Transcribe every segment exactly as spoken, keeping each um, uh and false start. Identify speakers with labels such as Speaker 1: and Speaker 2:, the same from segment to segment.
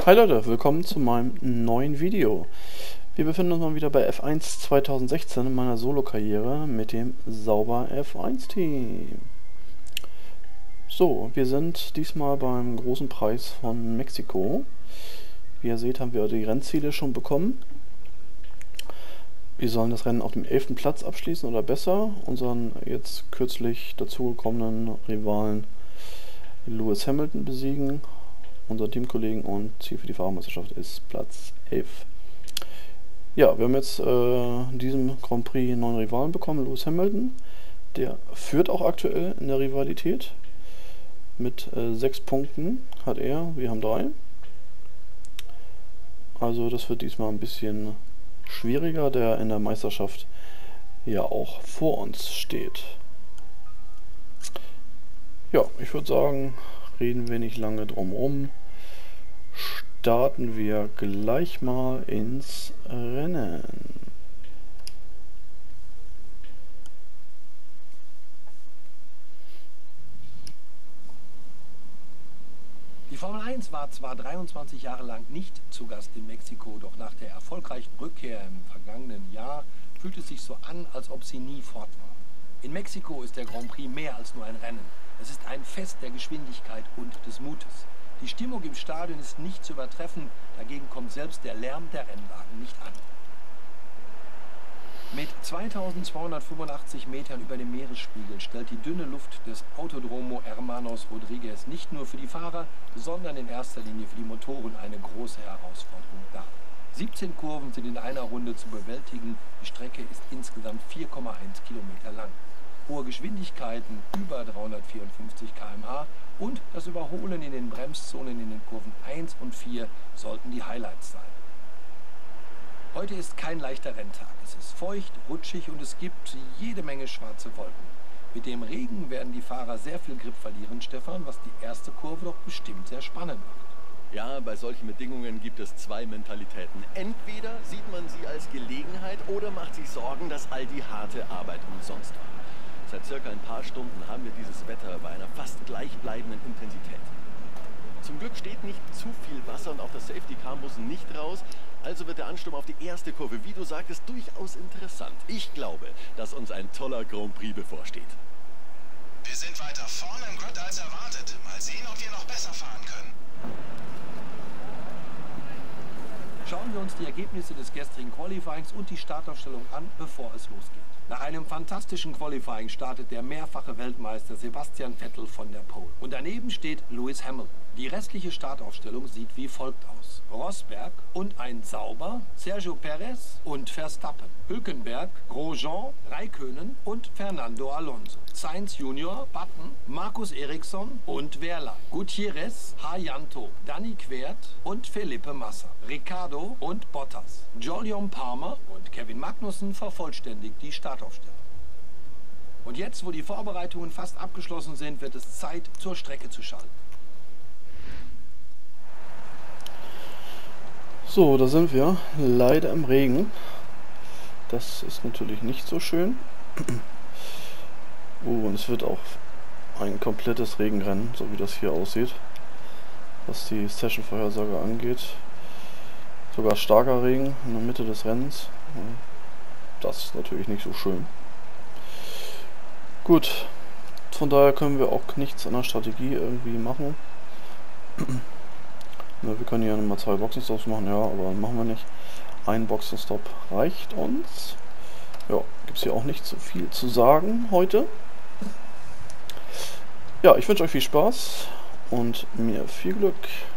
Speaker 1: Hi Leute, willkommen zu meinem neuen Video. Wir befinden uns mal wieder bei F eins zweitausendsechzehn in meiner Solo-Karriere mit dem Sauber F eins Team. So, wir sind diesmal beim großen Preis von Mexiko. Wie ihr seht, haben wir die Rennziele schon bekommen. Wir sollen das Rennen auf dem elften Platz abschließen oder besser, unseren jetzt kürzlich dazugekommenen Rivalen Lewis Hamilton besiegen. Unser Teamkollegen, und Ziel für die Fahrermeisterschaft ist Platz elf. Ja, wir haben jetzt äh, in diesem Grand Prix einen neuen Rivalen bekommen, Lewis Hamilton. Der führt auch aktuell in der Rivalität. Mit äh, sechs Punkten hat er, wir haben drei. Also das wird diesmal ein bisschen schwieriger, der in der Meisterschaft ja auch vor uns steht. Ja, ich würde sagen, reden wir nicht lange drum rum. Starten wir gleich mal ins Rennen.
Speaker 2: Die Formel eins war zwar dreiundzwanzig Jahre lang nicht zu Gast in Mexiko, doch nach der erfolgreichen Rückkehr im vergangenen Jahr fühlt es sich so an, als ob sie nie fort war. In Mexiko ist der Grand Prix mehr als nur ein Rennen. Es ist ein Fest der Geschwindigkeit und des Mutes. Die Stimmung im Stadion ist nicht zu übertreffen, dagegen kommt selbst der Lärm der Rennwagen nicht an. Mit zweitausendzweihundertfünfundachtzig Metern über dem Meeresspiegel stellt die dünne Luft des Autodromo Hermanos Rodriguez nicht nur für die Fahrer, sondern in erster Linie für die Motoren eine große Herausforderung dar. siebzehn Kurven sind in einer Runde zu bewältigen, die Strecke ist insgesamt vier Komma eins Kilometer lang. Hohe Geschwindigkeiten über dreihundertvierundfünfzig Kilometer pro Stunde und das Überholen in den Bremszonen in den Kurven eins und vier sollten die Highlights sein. Heute ist kein leichter Renntag. Es ist feucht, rutschig und es gibt jede Menge schwarze Wolken. Mit dem Regen werden die Fahrer sehr viel Grip verlieren, Stefan, was die erste Kurve doch bestimmt sehr spannend macht.
Speaker 3: Ja, bei solchen Bedingungen gibt es zwei Mentalitäten. Entweder sieht man sie als Gelegenheit oder macht sich Sorgen, dass all die harte Arbeit umsonst war. Seit circa ein paar Stunden haben wir dieses Wetter bei einer fast gleichbleibenden Intensität. Zum Glück steht nicht zu viel Wasser und auch das Safety Car muss nicht raus. Also wird der Ansturm auf die erste Kurve, wie du sagtest, durchaus interessant. Ich glaube, dass uns ein toller Grand Prix bevorsteht.
Speaker 4: Wir sind weiter vorne im Grid als erwartet. Mal sehen, ob wir noch besser fahren können.
Speaker 2: Schauen wir uns die Ergebnisse des gestrigen Qualifyings und die Startaufstellung an, bevor es losgeht. Nach einem fantastischen Qualifying startet der mehrfache Weltmeister Sebastian Vettel von der Pole. Und daneben steht Lewis Hamilton. Die restliche Startaufstellung sieht wie folgt aus: Rosberg und ein Sauber, Sergio Perez und Verstappen, Hülkenberg, Grosjean, Räikkönen und Fernando Alonso, Sainz Junior, Button, Markus Ericsson und Wehrlein, Gutierrez, Haryanto, Danny Quert und Felipe Massa, Ricciardo und Bottas, Jolyon Palmer und Kevin Magnussen vervollständigt die Startaufstellung. Und jetzt, wo die Vorbereitungen fast abgeschlossen sind, wird es Zeit, zur Strecke zu schalten.
Speaker 1: So, da sind wir. Leider im Regen. Das ist natürlich nicht so schön. Oh, und es wird auch ein komplettes Regenrennen, so wie das hier aussieht. Was die Session-Vorhersage angeht. Sogar starker Regen in der Mitte des Rennens. Das ist natürlich nicht so schön. Gut, von daher können wir auch nichts an der Strategie irgendwie machen. Ja, wir können hier nochmal zwei Boxenstops machen, ja, aber machen wir nicht. Ein Boxenstopp reicht uns. Ja, gibt es hier auch nicht so viel zu sagen heute. Ja, ich wünsche euch viel Spaß und mir viel Glück.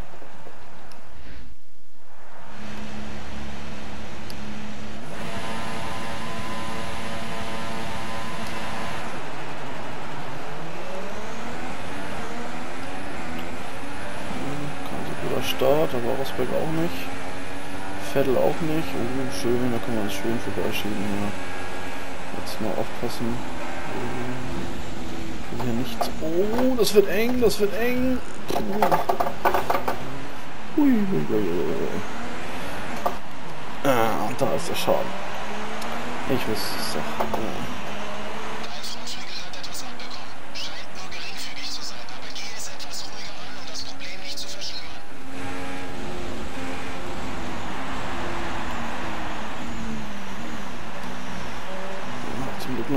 Speaker 1: Start, aber Rosberg auch nicht. Vettel auch nicht. Oh, schön, da können wir uns schön vorbeischieben hier. Jetzt mal aufpassen. Oh, hier nichts. Oh, das wird eng, das wird eng. Oh. Ui, ui, ui, ui. Ah, und da ist der Schaden. Ich wusste es doch. Ja.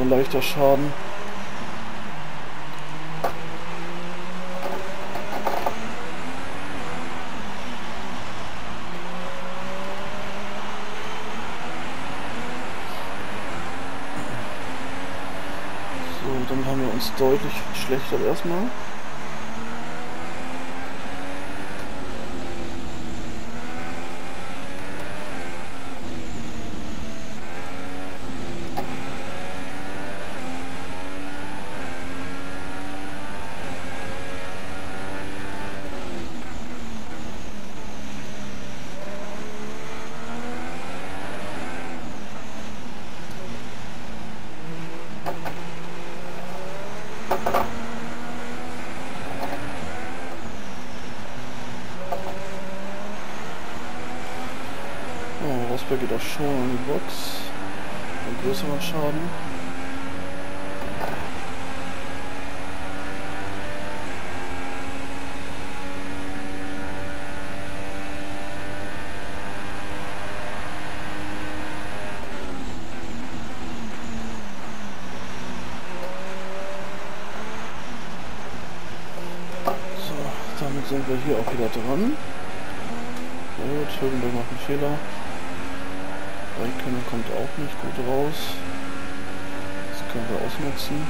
Speaker 1: nur leichter Schaden. So, dann haben wir uns deutlich verschlechtert erstmal. Rosberg geht auch schon an die Box. Ein größerer Schaden. So, damit sind wir hier auch wieder dran. Sehr gut, Hülkenberg macht einen Fehler. Raikkonen kommt auch nicht gut raus. Das können wir ausnutzen.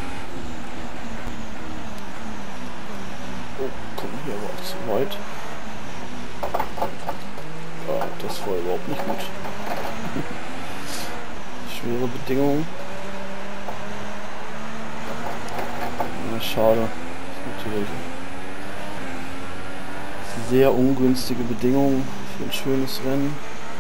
Speaker 1: Oh, kommen hier aber auch zu weit. Ah, das war überhaupt nicht gut. Schwere Bedingungen. Ja, schade. Natürlich sehr ungünstige Bedingungen für ein schönes Rennen.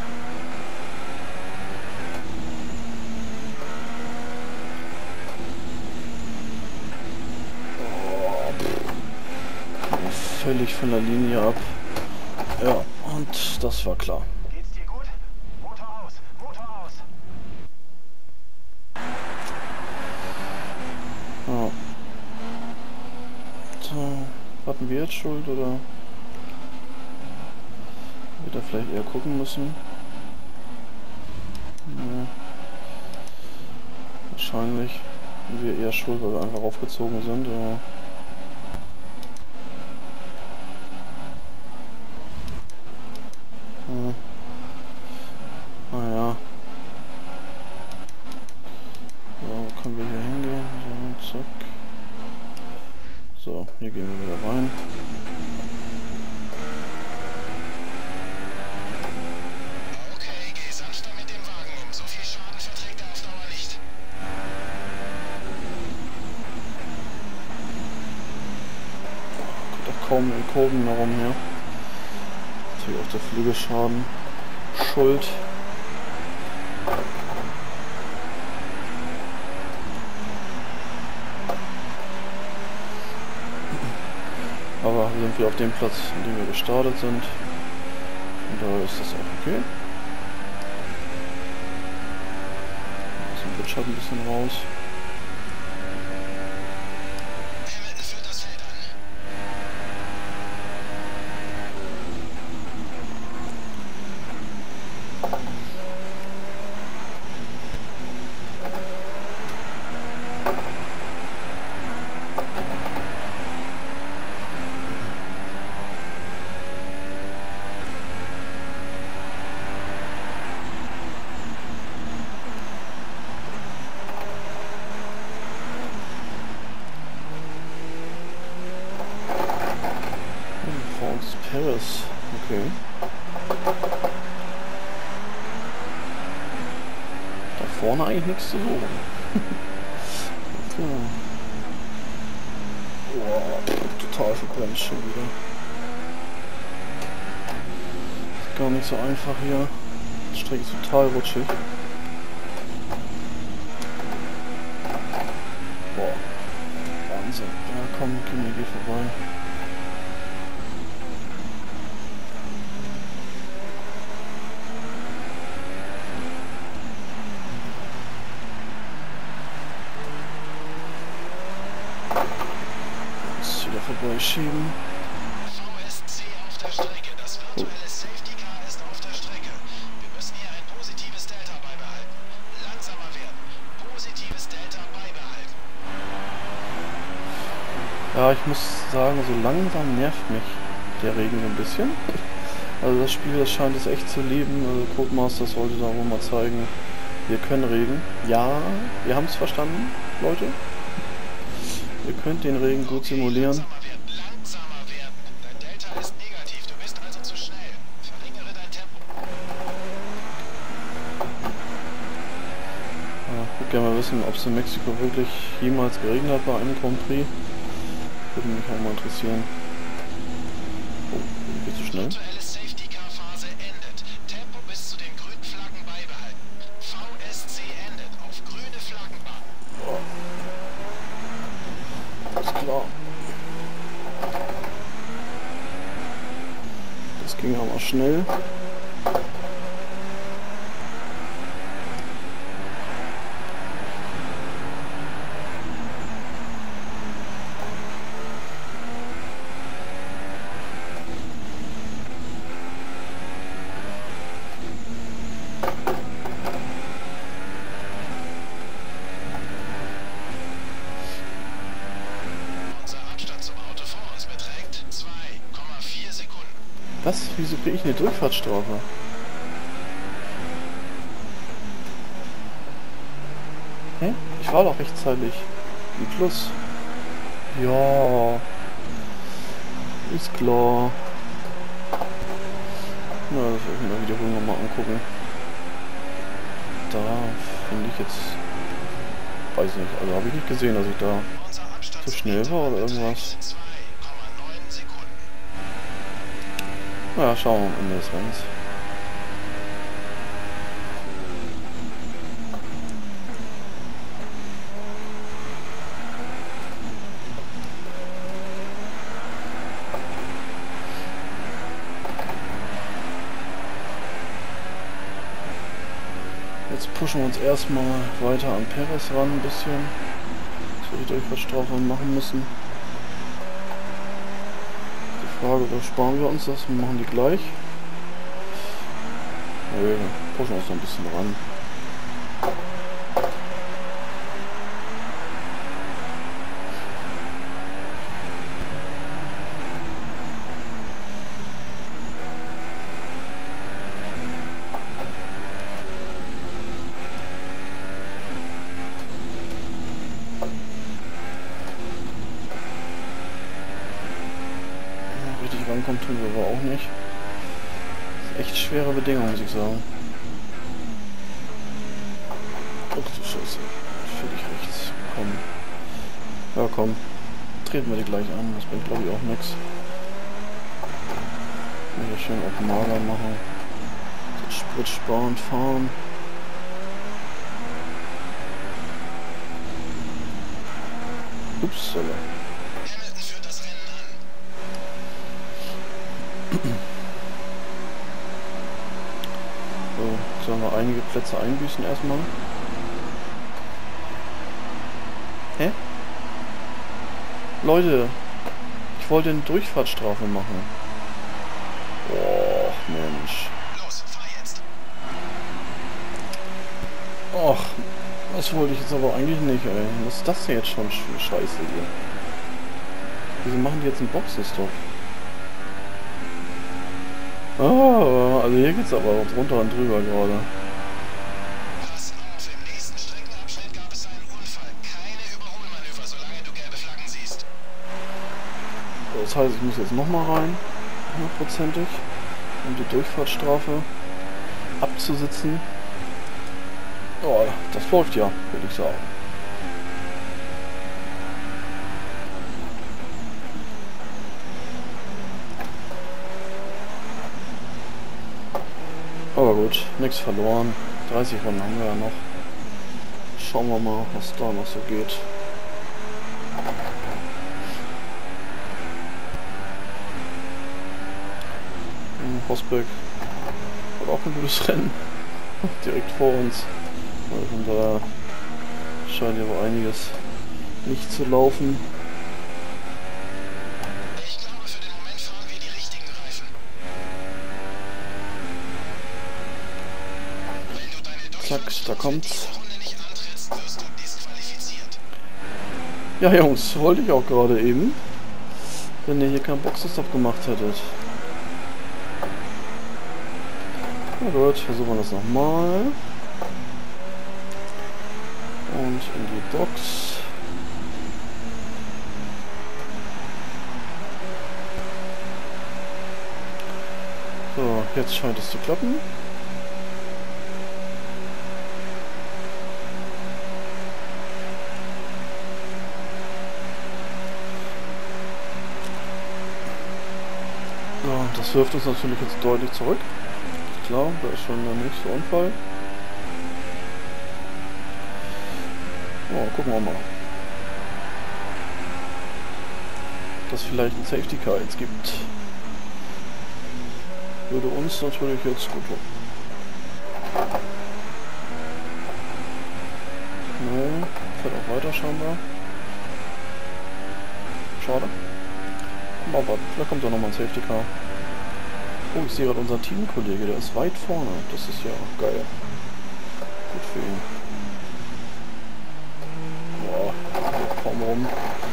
Speaker 1: Völlig von der Linie ab. Ja, und das war klar.
Speaker 4: Geht's dir gut? Motor aus, Motor aus.
Speaker 1: Ja. So, hatten wir jetzt Schuld oder wird er vielleicht eher gucken müssen? Ja. Wahrscheinlich sind wir eher schuld, weil wir einfach aufgezogen sind. Ja. Naja. So, können wir hier hingehen. So, zack. So, hier gehen wir wieder rein.
Speaker 4: Okay, geh sanfter mit dem Wagen um. So viel Schaden verträgt er auf Dauer nicht.
Speaker 1: Kommt auch kaum in Kurven herum hier. Natürlich auch der Flügelschaden schuld. Aber sind wir auf dem Platz, an dem wir gestartet sind. Und da ist das auch okay. Aus dem Blitzschatten ein bisschen raus.
Speaker 4: Hamilton führt das Feld an.
Speaker 1: Paris, okay. Da vorne eigentlich nichts zu suchen. Okay. Boah, total verbrennt schon wieder. Ist gar nicht so einfach hier. Die Strecke ist total rutschig. Boah, Wahnsinn. Ja komm, Kimi, geh vorbei. Vorbeischieben.
Speaker 4: V S C auf der Strecke. Das virtuelle Safety Car ist auf der Strecke. Wir müssen hier ein positives Delta beibehalten. Langsamer werden. Positives Delta beibehalten.
Speaker 1: Ja, ich muss sagen, so langsam nervt mich der Regen so ein bisschen. Also das Spiel, das scheint es echt zu lieben. Also Codemasters sollte da wohl mal zeigen, wir können Regen. Ja, wir haben es verstanden, Leute. Ihr könnt den Regen gut simulieren.
Speaker 4: Langsamer werden, langsamer werden. Dein Delta ist negativ, du bist also zu schnell. Verringere dein Tempo.
Speaker 1: Ja, ich würde gerne mal wissen, ob es in Mexiko wirklich jemals geregnet hat bei einem Grand Prix. Würde mich auch mal interessieren. Oh, geht zu schnell.
Speaker 4: Virtuelle Safety-Car-Phase endet. Tempo bis zu den grünen Flaggen beibehalten. V S C endet auf grüne Flaggenbahn.
Speaker 1: Ist klar. Das ging aber schnell. Was? Wieso kriege ich eine Durchfahrtsstrafe? Hä? Ich war doch rechtzeitig. Wie plus? Ja. Ist klar. Na, das werde ich mir die Wiederholung nochmal angucken. Da finde ich jetzt... Weiß nicht, also habe ich nicht gesehen, dass ich da zu schnell war oder irgendwas. Ja, schauen wir am Ende des Rennens. Jetzt pushen wir uns erstmal weiter an Perez ran ein bisschen, dass wir die Durchfahrtsstrafe machen müssen. Frage, oder sparen wir uns das und machen die gleich? Nö, wir pushen uns noch ein bisschen ran. Rankommt tun wir aber auch nicht. Das ist echt schwere Bedingungen, muss ich sagen. Ach du Scheiße. Völlig rechts. Komm. Ja komm. Treten wir die gleich an. Das bringt glaube ich auch nichts. Hier schön auf mager machen. So spritsparend fahren. Ups, soll er. So, sollen wir einige Plätze einbüßen erstmal. Hä? Leute, ich wollte eine Durchfahrtsstrafe machen. Och, Mensch.
Speaker 4: Los, fahr jetzt.
Speaker 1: Och, das wollte ich jetzt aber eigentlich nicht, ey. Was ist das denn jetzt schon für Scheiße hier? Wieso machen die jetzt einen Boxenstopp? Oh, also hier geht's aber drunter und drüber gerade.
Speaker 4: Pass auf, im nächsten Streckenabschnitt gab es einen Unfall. Keine Überholmanöver, solange du gelbe Flaggen siehst.
Speaker 1: Das heißt, ich muss jetzt nochmal rein, hundertprozentig, um die Durchfahrtsstrafe abzusitzen. Oh, das läuft ja, würde ich sagen. Aber gut, nichts verloren. dreißig Runden haben wir ja noch. Schauen wir mal, was da noch so geht. Rosberg hat auch ein gutes Rennen. Direkt vor uns. Also von daher scheint ja wohl einiges nicht zu laufen.
Speaker 4: Ich glaube, für den Moment fahren wir die richtigen Reifen. Wenn du deine
Speaker 1: Zack, da kommt's.
Speaker 4: diese Runde nicht antrittst, wirst du disqualifiziert.
Speaker 1: Ja Jungs, wollte ich auch gerade eben. wenn ihr hier keinen Boxenstopp gemacht hättet. Na gut, versuchen wir das nochmal. Und in die Box. So, jetzt scheint es zu klappen. Ja, das wirft uns natürlich jetzt deutlich zurück. Klar, da ist schon der nächste Unfall. Oh, gucken wir mal. Dass vielleicht ein Safety Car jetzt gibt. Würde uns natürlich jetzt gut tun. Ne, fährt auch weiter scheinbar. Schade. Aber vielleicht kommt da nochmal ein Safety Car. Oh, ich sehe gerade unseren Teamkollege, der ist weit vorne. Das ist ja geil. Gut für ihn. Boah, der kaum rum.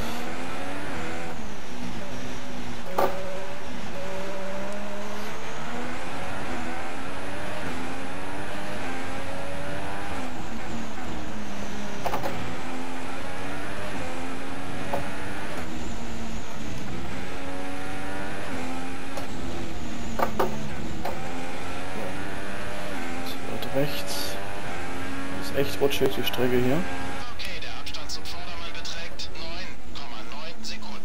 Speaker 1: Rechts. Das ist echt rutschig, die Strecke hier.
Speaker 4: Okay, der Abstand zum Vordermann beträgt neun Komma neun Sekunden.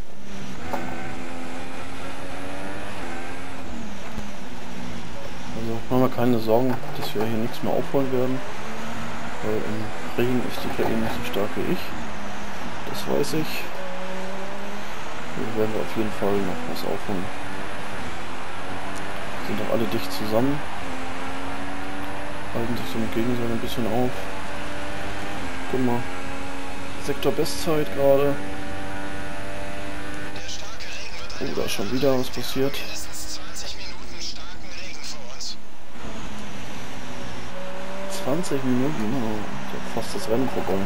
Speaker 1: Also machen wir keine Sorgen, dass wir hier nichts mehr aufholen werden. Weil im Regen ist die K I nicht so stark wie ich. Das weiß ich. Hier werden wir auf jeden Fall noch was aufholen. Sind doch alle dicht zusammen. Halten sich so im Gegenseite ein bisschen auf. Guck mal. Sektor Bestzeit gerade.
Speaker 4: Der starke Regen wird
Speaker 1: Oh, da ist schon wieder was passiert.
Speaker 4: mindestens zwanzig Minuten starken Regen vor uns.
Speaker 1: zwanzig Minuten? Oh, ich hab fast das Rennen vorbei.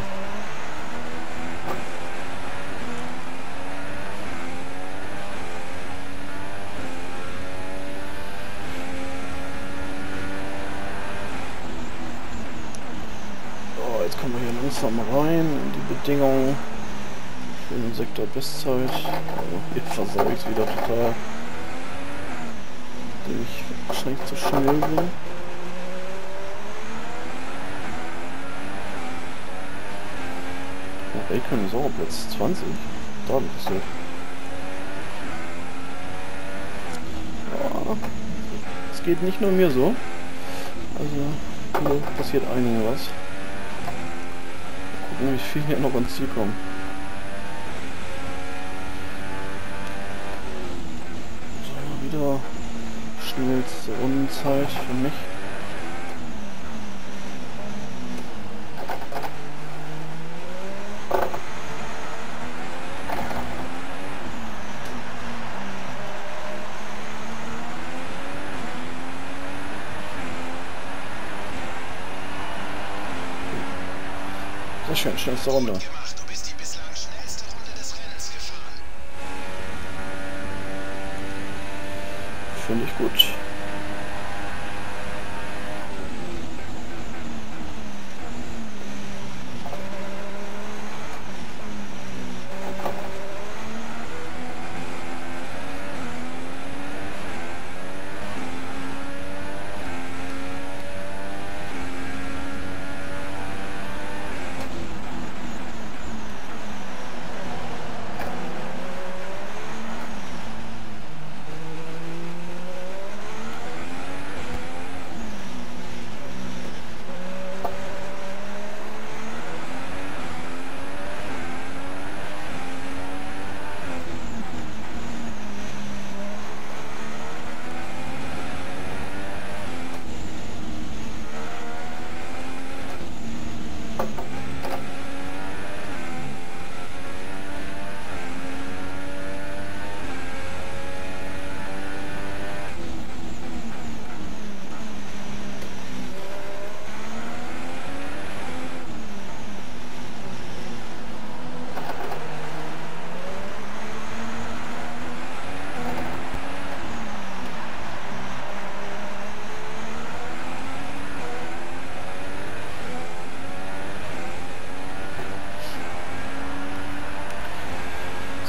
Speaker 1: Jetzt kommen wir hier langsam rein in die Bedingungen für den Sektor Bestzeit. Also hier versage ich wieder total, indem ich wahrscheinlich zu schnell bin. Oh, Raikkonen ist auch auf Platz zwanzig. Da passiert. Ja, es geht nicht nur mir so. Also hier passiert einiges was. Wie viel hier noch ans Ziel kommen. So, wieder schnellste Rundenzeit für mich. Sehr schön, schnellste Runde.
Speaker 4: Gut gemacht, du bist die bislang schnellste Runde des Rennens gefahren.
Speaker 1: Finde ich gut.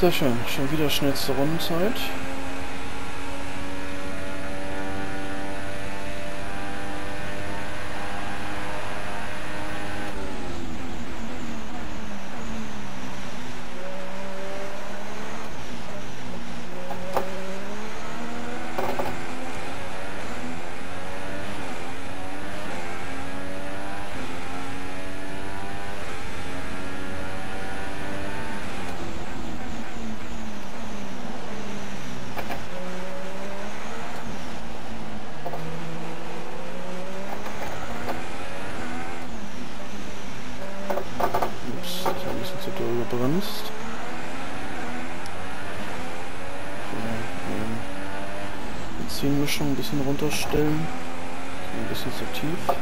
Speaker 1: Sehr schön, schon wieder schnellste Rundenzeit. Bremst. Ähm, Benzinmischung ein bisschen runterstellen. Ein bisschen zu tief. Das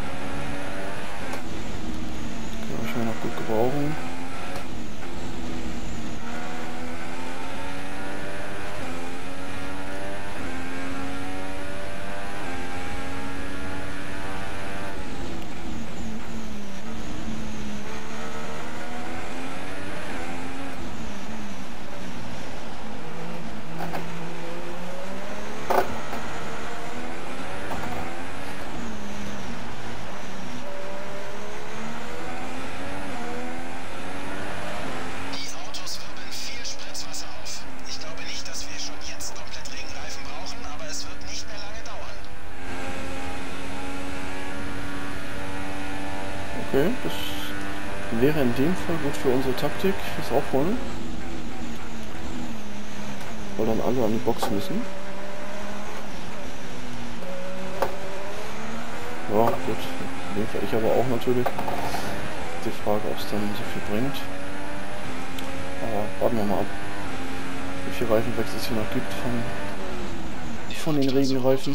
Speaker 1: kann ich wahrscheinlich noch gut gebrauchen. Okay, das wäre in dem Fall gut für unsere Taktik, das Aufholen. Weil dann alle an die Box müssen. Ja, gut. In dem Fall ich aber auch natürlich. Die Frage, ob es dann so viel bringt. Aber warten wir mal ab, wie viel Reifenwechsel es hier noch gibt von, von den Regenreifen.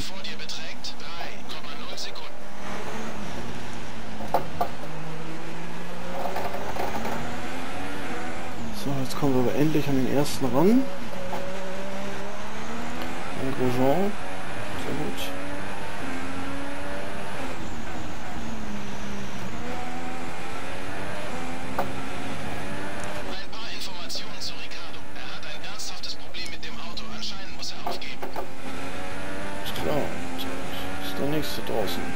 Speaker 1: So, jetzt kommen wir aber endlich an den ersten ran. Ein Grosjean. Sehr gut.
Speaker 4: Ein paar Informationen zu Ricardo. Er hat ein ernsthaftes Problem mit dem Auto. Anscheinend muss er aufgeben.
Speaker 1: Ist klar. Das ist der nächste draußen.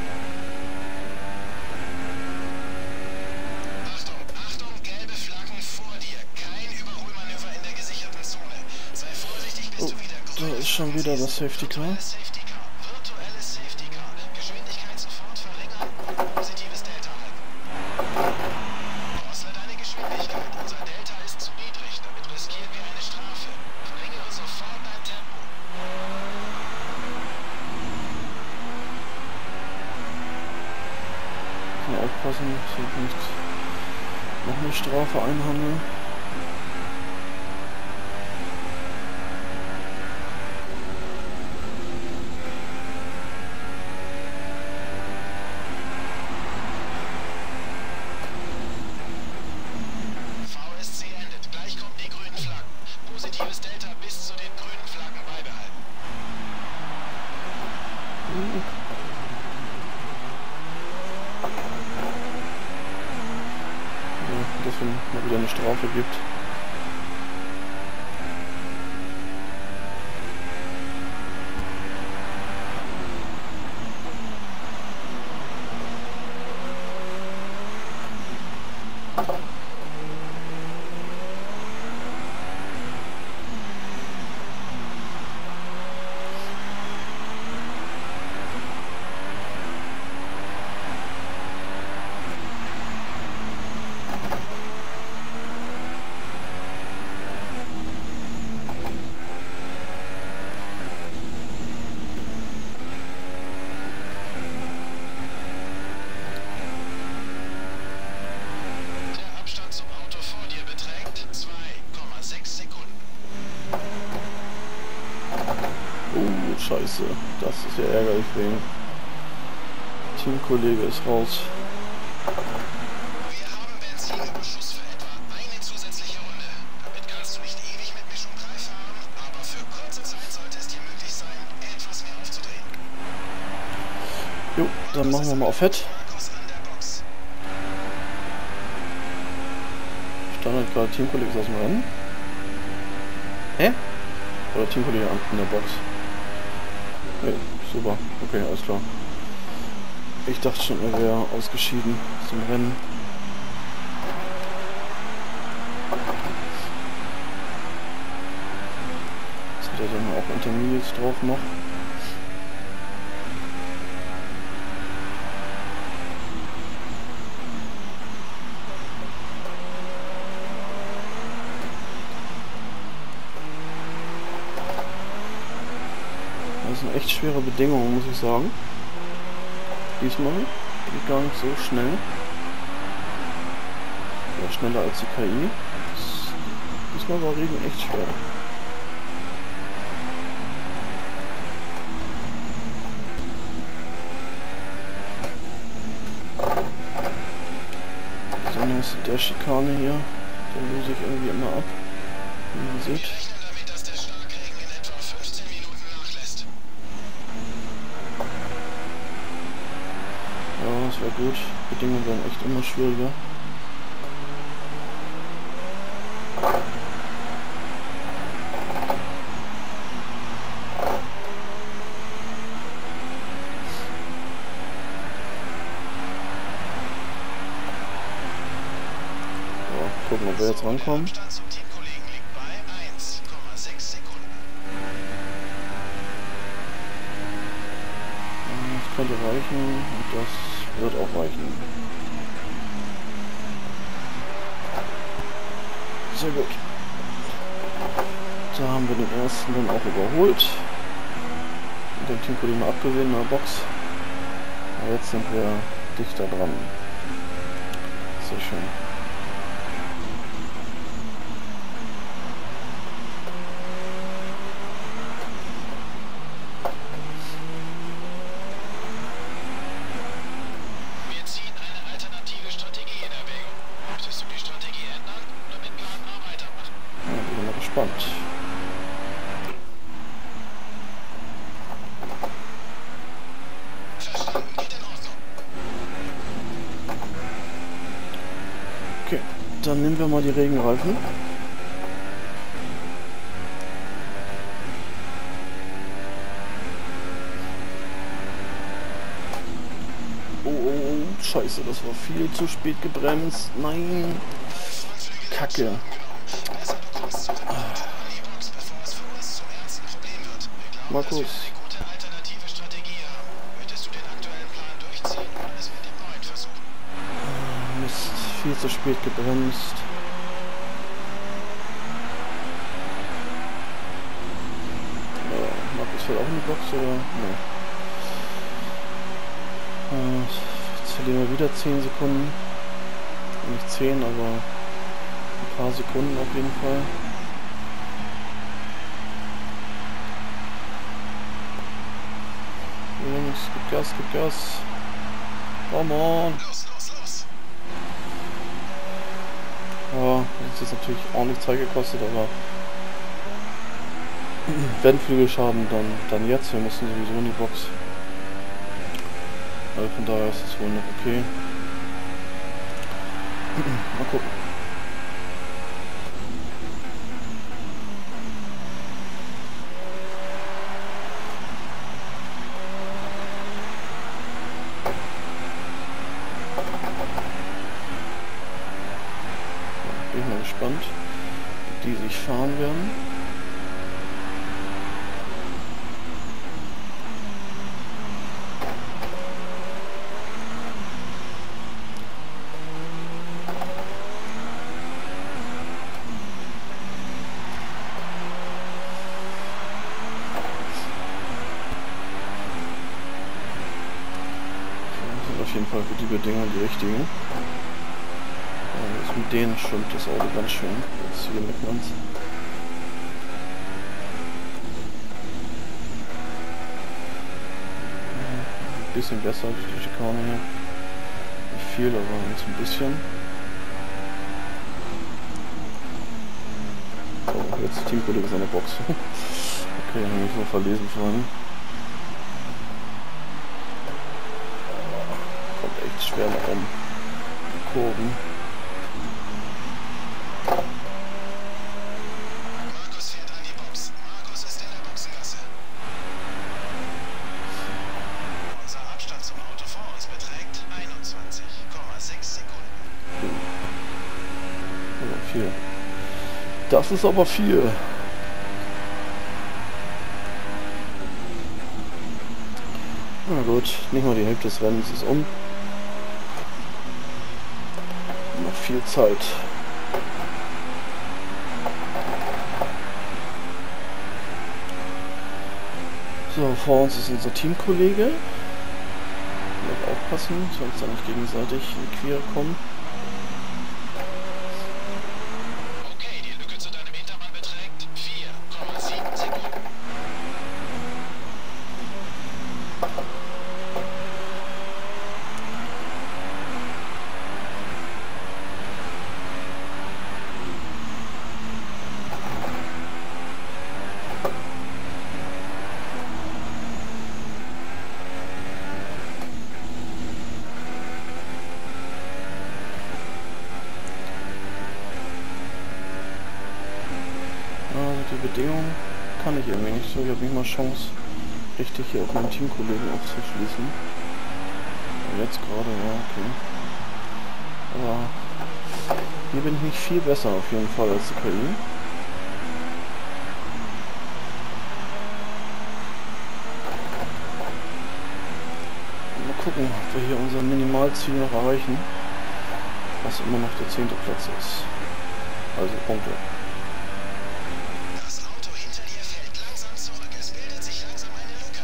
Speaker 1: Da ist schon wieder das Safety Car.
Speaker 4: Virtuelles Safety Car. Geschwindigkeit sofort verringern. Positives Delta halten. Drossle deine Geschwindigkeit. Unser Delta ist zu niedrig. Damit riskieren wir eine Strafe. Verringere sofort dein Tempo.
Speaker 1: Mal aufpassen, dass ich nicht noch eine Strafe einhandle. Mal wieder eine Strafe gibt. Scheiße, das ist ja ärgerlich wegen. Teamkollege ist raus.
Speaker 4: Wir haben Benzinüberschuss für etwa eine zusätzliche Runde. Damit kannst du nicht ewig mit Mischung drei fahren, aber für kurze Zeit sollte es dir möglich sein, etwas mehr aufzudrehen.
Speaker 1: Jo, dann machen wir mal auf Fett. Standard gerade Teamkollege ist aus dem Rennen. Hä? Oder Teamkollege in der Box? Nee, super. Okay, alles klar. Ich dachte schon, er wäre ausgeschieden zum Rennen. Jetzt hat er dann auch Intermediates drauf noch. Das sind echt schwere Bedingungen, muss ich sagen. Diesmal geht gar nicht so schnell. Ja, schneller als die K I. Das, diesmal war Regen echt schwer. Besonders der Schikane hier, da löse ich irgendwie immer ab. Wie ihr seht. Das wäre gut. Die Bedingungen werden echt immer schwieriger. So, gucken, ob wir jetzt rankommen. Das könnte reichen und das wird auch reichen. Sehr gut. Da haben wir den ersten dann auch überholt. Und den Teamkollegen abgewinnen in der Box. Aber jetzt sind wir dichter dran. Sehr schön. Spannend. Okay, dann nehmen wir mal die Regenreifen. Oh, oh, oh, scheiße, das war viel zu spät gebremst. Nein, Kacke. Markus. Mist, viel zu spät gebremst. Ja, Markus fällt auch in die Box, oder? Nee. Jetzt verlieren wir wieder zehn Sekunden. Nicht zehn, aber ein paar Sekunden auf jeden Fall. Jungs, gib Gas, gib Gas. Come on.
Speaker 4: Los, los, los.
Speaker 1: Ja, das ist jetzt natürlich auch nicht Zeit gekostet, aber wenn Flügelschaden, dann, dann jetzt. Wir müssen sowieso in die Box. Also von daher ist es wohl noch okay. Mal gucken. Bin mal gespannt, wie die sich fahren werden. Das sind auf jeden Fall für die Bedingungen die richtigen. Jetzt mit denen schwimmt das Auto ganz schön. Jetzt hier mit uns. Ein bisschen besser als die Schikane hier. Nicht viel, aber jetzt ein bisschen. Oh, jetzt der Teamkollege ist an der Box. Okay, dann habe ich so verlesen vorhin. Kommt echt schwer nach oben. Die Kurven.
Speaker 4: Markus fährt an die
Speaker 1: viel. Das ist aber viel. Na gut, nicht mal die Hälfte des Rennens ist um. Noch viel Zeit. So, vor uns ist unser Teamkollege. Noch aufpassen, sonst da nicht gegenseitig in die Quere kommen.
Speaker 4: Okay, die Lücke zu deinem Hintermann beträgt vier Komma sieben Sekunden.
Speaker 1: Die Bedingungen kann ich irgendwie nicht so. Ich habe nicht mal Chance, richtig hier auf meinen Teamkollegen aufzuschließen. Und jetzt gerade, ja, okay. Aber hier bin ich nicht viel besser auf jeden Fall als die K I. Mal gucken, ob wir hier unser Minimalziel noch erreichen. Was immer noch der zehnte Platz ist. Also Punkte.
Speaker 4: Das Auto hinter dir fällt langsam zurück. Es bildet sich langsam eine Lücke.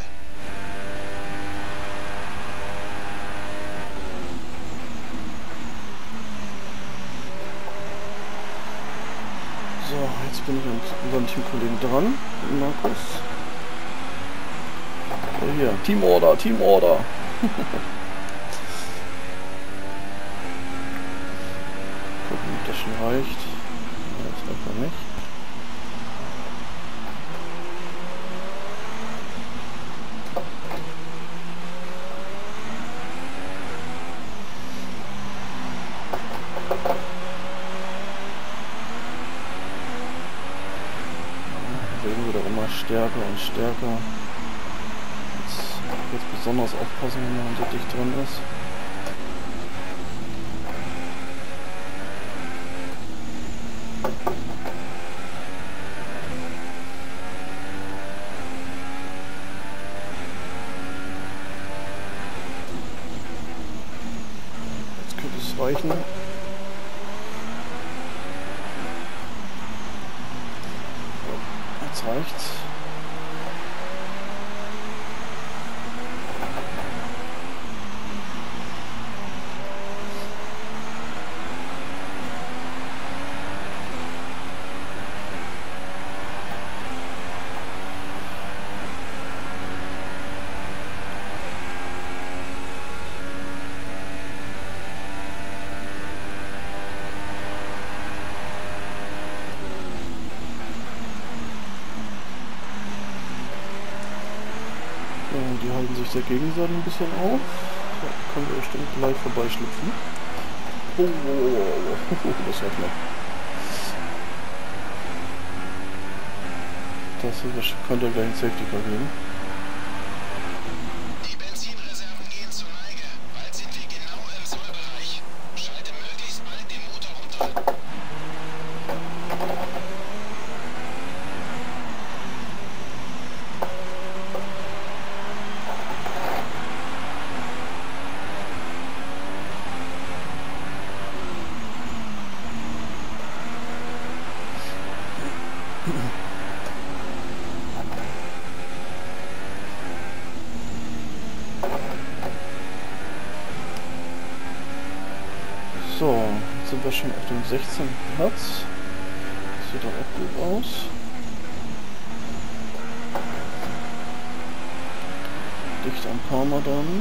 Speaker 1: So, jetzt bin ich an unserem Teamkollegen dran, Markus. So, hier, Teamorder, Teamorder. Gucken, ob das schon reicht. Ja, das reicht noch nicht. Werden wir doch immer stärker und stärker. Jetzt, jetzt besonders aufpassen, wenn man so dicht dran ist. Jetzt könnte es reichen. Jetzt reicht's. Ja, die halten sich der Gegenseite ein bisschen auf. Da können wir bestimmt gleich vorbeischlüpfen. Oh, oh, oh, oh, das war knapp. Das könnte gleich ein Safety Car geben.
Speaker 4: Die Benzinreserven gehen zur Neige. Bald sind wir genau im Sollbereich. Schalte möglichst bald den Motor runter.
Speaker 1: So, jetzt sind wir schon auf dem sechzehnten Platz. Das sieht doch auch gut aus. Dicht am Parma dran.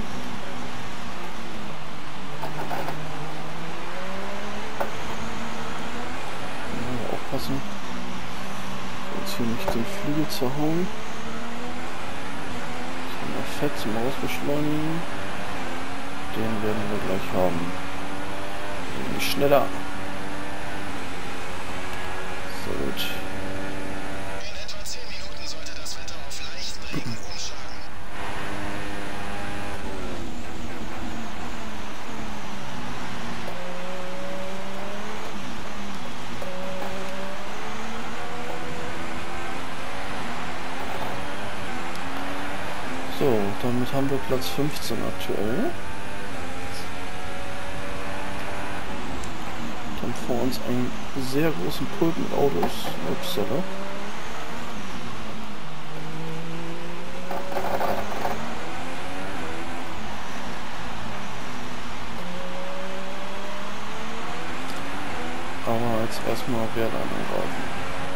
Speaker 1: Ja, aufpassen. Jetzt hier nicht den Flügel zerhauen. Mal fett zum Ausbeschleunigen. Den werden wir gleich haben. Nicht schneller. So gut.
Speaker 4: In etwa zehn Minuten sollte das Wetter auf leichten Regen umschlagen.
Speaker 1: damit haben wir Platz fünfzehn aktuell. Dann vor uns einen sehr großen Pult mit Autos. Upsala. Aber jetzt erstmal Wehrlein angreifen.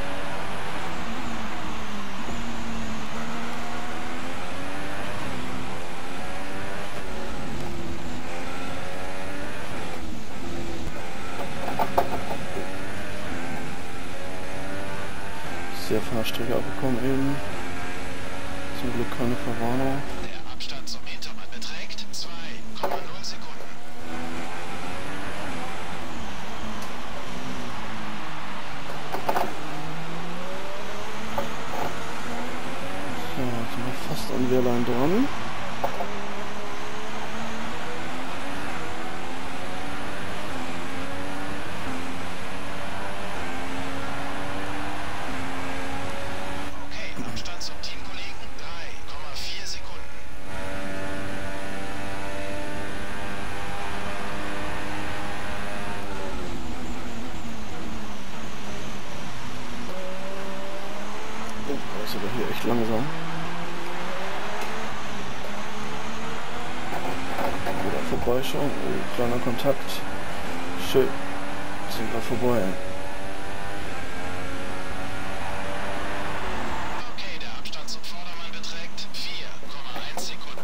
Speaker 1: Sehr von der Strecke abgekommen eben. Zum Glück keine Verwarnung.
Speaker 4: Der Abstand zum Hintermann beträgt zwei Komma null Sekunden.
Speaker 1: So, jetzt sind wir fast an Wehrlein dran.
Speaker 4: Abstand zum Teamkollegen drei Komma vier Sekunden.
Speaker 1: Oh, das ist aber hier echt langsam. Wieder vorbeischauen. Oh, kleiner Kontakt. Schön. Sind wir vorbei.
Speaker 4: Okay, der Abstand zum Vordermann beträgt vier Komma eins Sekunden.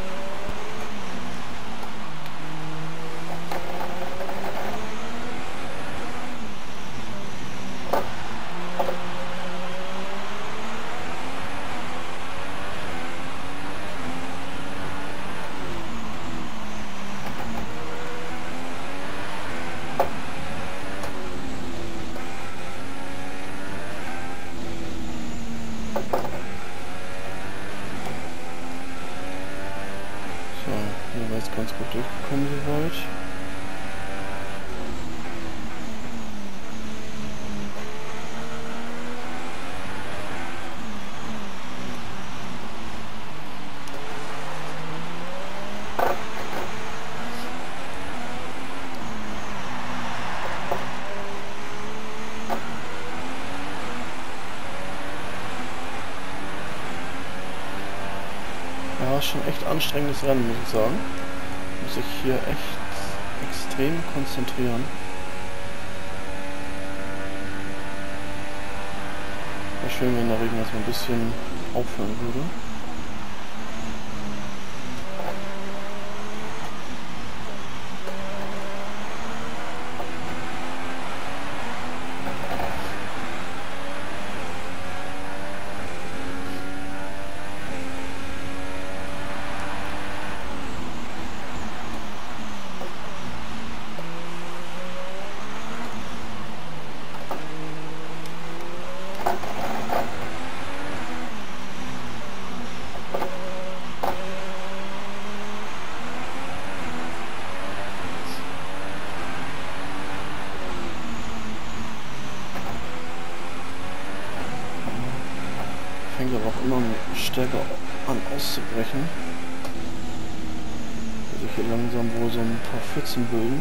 Speaker 1: So, hier war jetzt ganz gut durchgekommen soweit. Ja, schon echt anstrengendes Rennen, muss ich sagen. Muss sich hier echt extrem konzentrieren. Wäre schön, wenn der Regen jetzt mal ein bisschen aufhören würde. Fängt aber auch immer stärker an auszubrechen. Also hier langsam wohl so ein paar Pfützen bilden.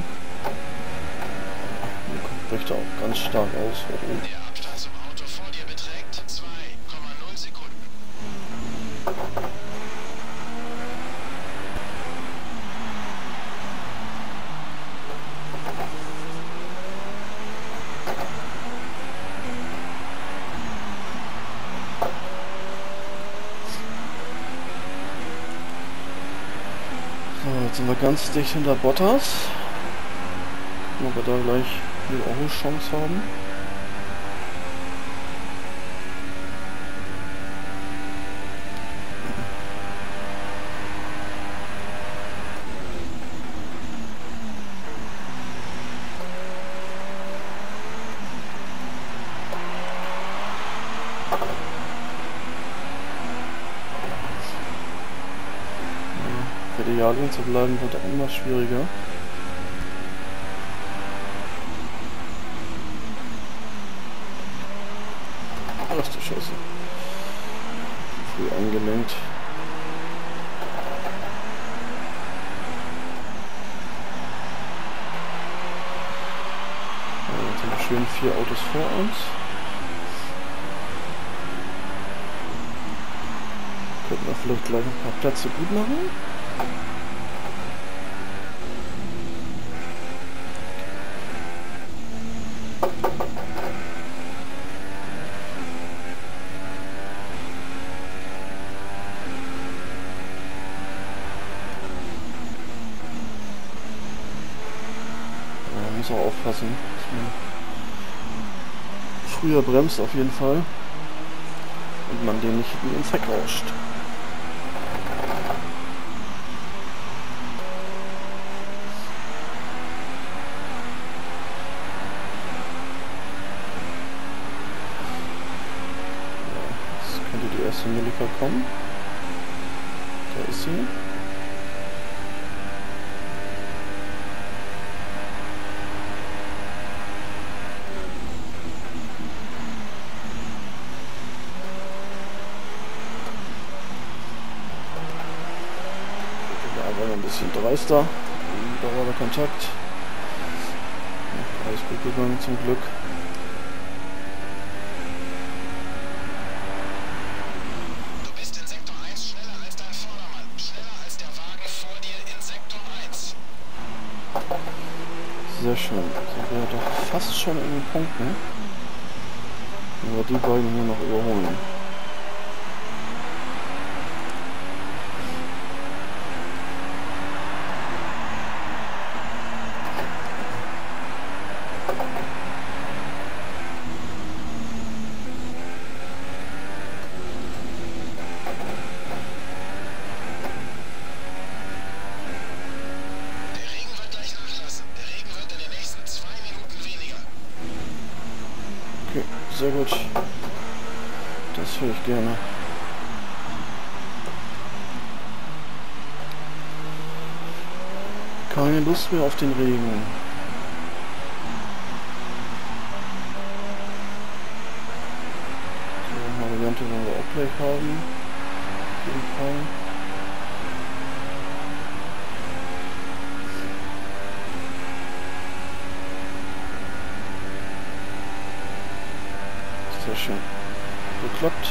Speaker 1: Hier bricht er auch ganz stark aus. Oh.
Speaker 4: Der Abstand zum Auto vor dir beträgt zwei Komma null Sekunden.
Speaker 1: So, jetzt sind wir ganz dicht hinter Bottas. Gucken, ob wir da gleich die auch Chance haben. Für die Jahrgang zu bleiben wird auch immer schwieriger. Ach du Scheiße. Früh eingelenkt. stehen vier Autos vor uns. Könnten wir vielleicht gleich ein paar Plätze gut machen. Ja, muss auch aufpassen, dass man früher bremst auf jeden Fall und man den nicht in ins Heck rauscht. Erste Milika kommen. Da ist sie. Da war ein bisschen dreister. Da war der Kontakt. Alles gut gegangen zum Glück. Sehr schön. Sind wir doch fast schon in den Punkten. Wenn wir die beiden hier noch überholen. Sehr gut. Das höre ich gerne. Keine Lust mehr auf den Regen. So, eine Variante wollen wir auch gleich haben. Auf jeden Fall. Sehr schön. Geklappt.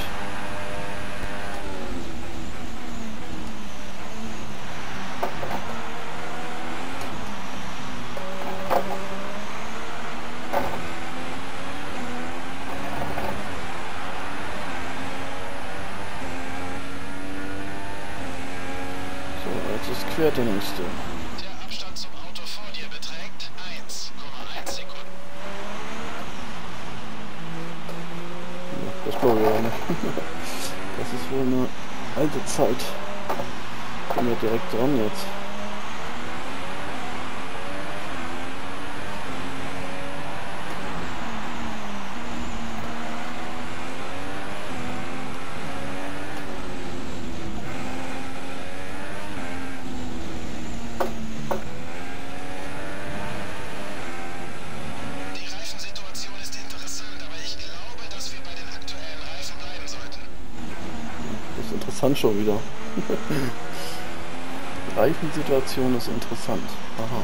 Speaker 1: So, jetzt ist quer der nächste.
Speaker 4: Der Abstand zum Auto vor dir beträgt eins Komma eins Sekunden.
Speaker 1: Das glaube ich auch nicht. Das ist wohl eine alte Zeit. Ich bin ja direkt dran jetzt. Interessant schon wieder. Reifensituation ist interessant. Aha.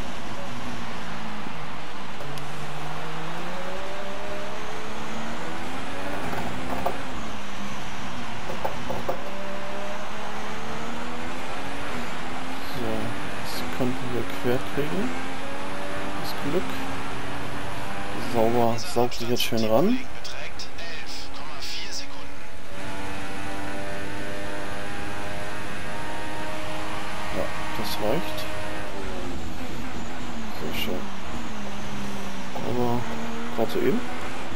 Speaker 1: So, jetzt könnten wir quer kriegen. Das Glück. Sauber, saugt sich jetzt schön ran. Das reicht. Sehr schön. Aber gerade so eben.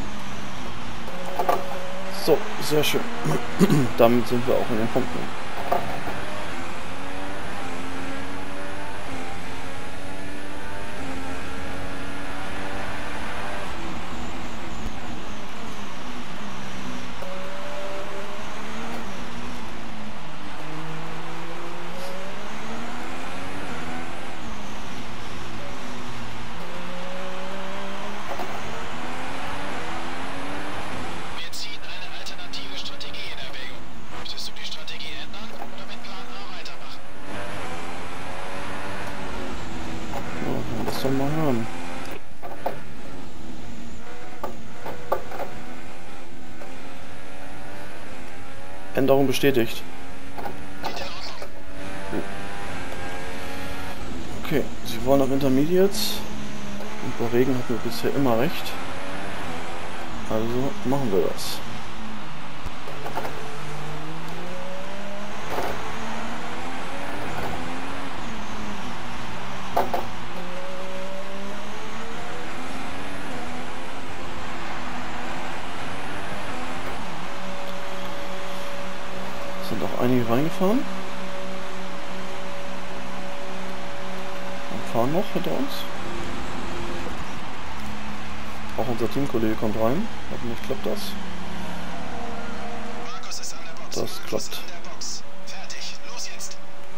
Speaker 1: So, sehr schön. Damit sind wir auch in den Punkten. Mal hören. Änderung bestätigt. Okay, sie wollen auf Intermediates. Und bei Regen hatten wir bisher immer recht. Also machen wir das. Sind auch einige reingefahren. Und fahren noch hinter uns. Auch unser Teamkollege kommt rein. Hoffentlich klappt das.
Speaker 4: Markus ist an der Box.
Speaker 1: Das
Speaker 4: Markus
Speaker 1: klappt.
Speaker 4: an der Box. Fertig. Los jetzt.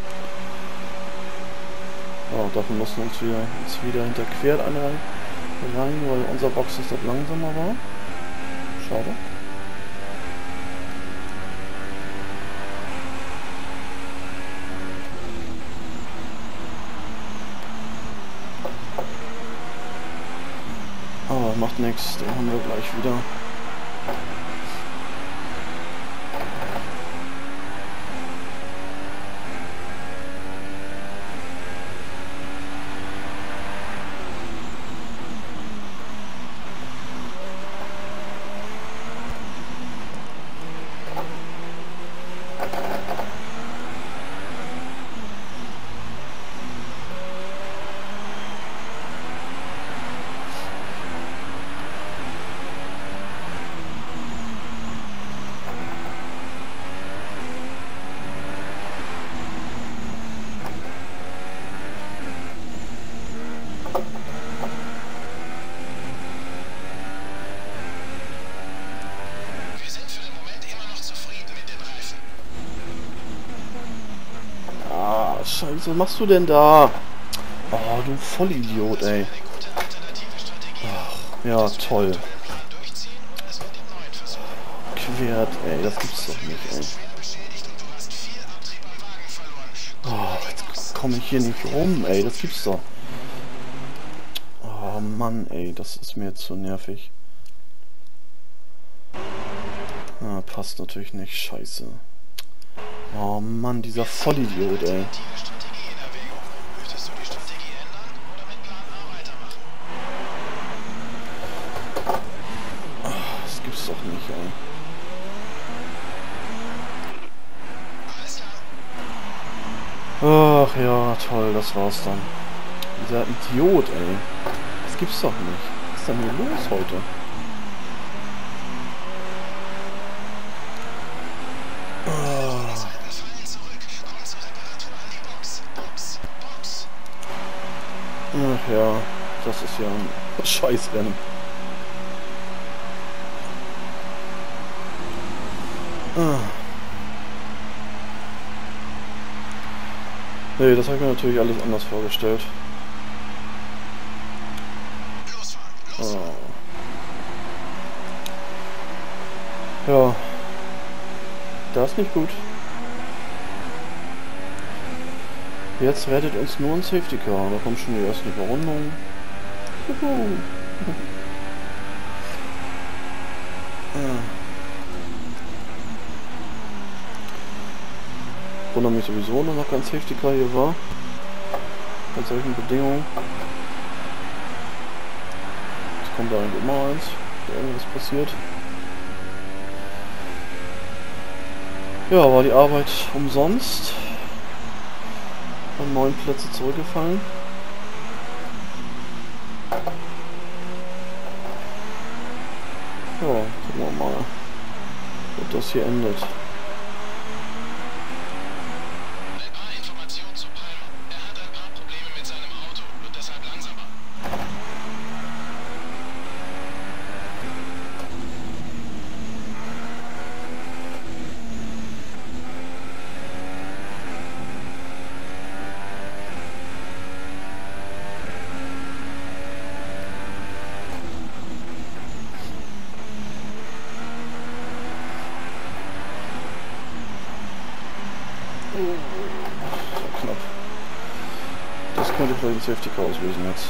Speaker 1: Ja, dafür mussten wir uns wieder, uns wieder hinterquert einreihen, rein, weil unser Box ist dort langsamer war. Schade. Aber macht nichts, den haben wir gleich wieder.
Speaker 4: Wir sind für den Moment immer noch zufrieden mit den Reifen.
Speaker 1: Ah, scheiße, was machst du denn da? Oh, du Vollidiot, ey.
Speaker 4: Eine gute alternative Strategie.
Speaker 1: Ach, ja, toll.
Speaker 4: Plan durchziehen und es mit dem neuen versuchen.
Speaker 1: Quert, ey, das gibt's doch nicht, ey.
Speaker 4: Schwer beschädigt und du hast viel Abtrieb am Wagen verloren.
Speaker 1: Oh, jetzt komme ich hier nicht rum, ey, das gibt's doch. Oh Mann, ey, das ist mir zu nervig. Ah, passt natürlich nicht, scheiße. Oh Mann, dieser Vollidiot, ey.
Speaker 4: Alternative Strategie in Erwägung. Möchtest du die Strategie ändern oder mit Plan A weitermachen?
Speaker 1: Das gibt's doch nicht, ey.
Speaker 4: Alles klar.
Speaker 1: Ach ja, toll, das war's dann. Dieser Idiot, ey. Das gibt's doch nicht. Was ist denn hier los heute? Ah.
Speaker 4: Fallen zurück. Komm zur Reparatur an die Box. Box. Box.
Speaker 1: Ach ja, das ist ja ein Scheißrennen. Ah. Nee, das habe ich mir natürlich alles anders vorgestellt.
Speaker 4: Losfahren. Losfahren.
Speaker 1: Oh. Ja. Das ist nicht gut. Jetzt rettet uns nur ein Safety Car. Da kommt schon die ersten Überrundungen. Juhu. Ja. Wundert mich sowieso, dass noch kein Safety Car hier war. Bei solchen Bedingungen. Jetzt kommt da eigentlich immer eins, wenn irgendwas passiert. Ja, war die Arbeit umsonst. An neun Plätze zurückgefallen. Ja, gucken wir mal, ob das hier endet.
Speaker 4: Ein paar Informationen zu Palmer. Er hat ein paar Probleme mit seinem Auto, wird deshalb langsamer.
Speaker 1: Knapp. Das könnte vielleicht ein Safety Car auslösen jetzt.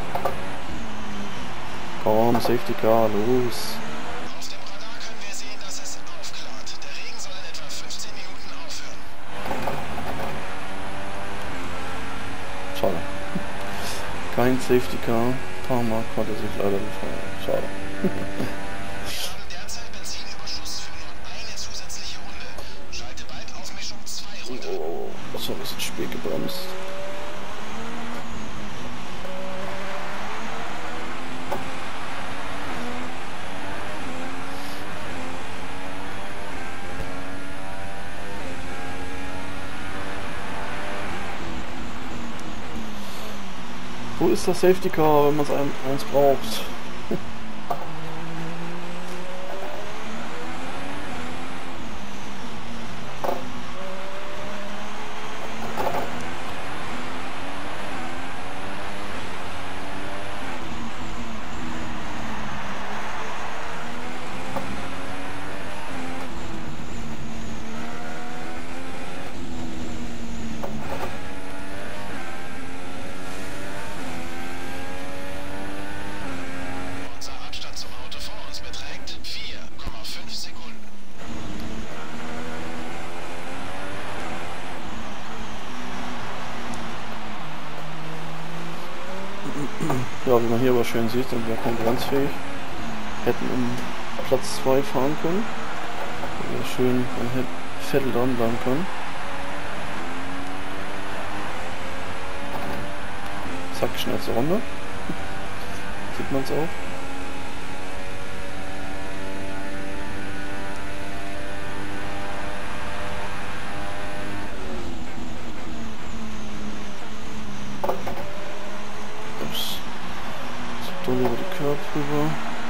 Speaker 1: Komm, Safety Car, los.
Speaker 4: Auf dem Radar können wir sehen, dass es aufklart. Der Regen soll in etwa fünf
Speaker 1: schade. Kein Safety Car. Parma konnte sich leider befreien. Schade.
Speaker 4: Wir haben derzeit Benzinüberschuss für nur eine zusätzliche Runde. Schalte bald Aufmischung zwei runter.
Speaker 1: Oh, das war ein bisschen spät gebremst. Wo ist das Safety Car, wenn man es eins braucht? Ja, wie man hier aber schön sieht, sind wir konkurrenzfähig. Hätten um Platz zwei fahren können. Wir schön an Vettel dran bleiben können. Zack, schnellste Runde. Sieht man es auch. Doll über die Curb rüber.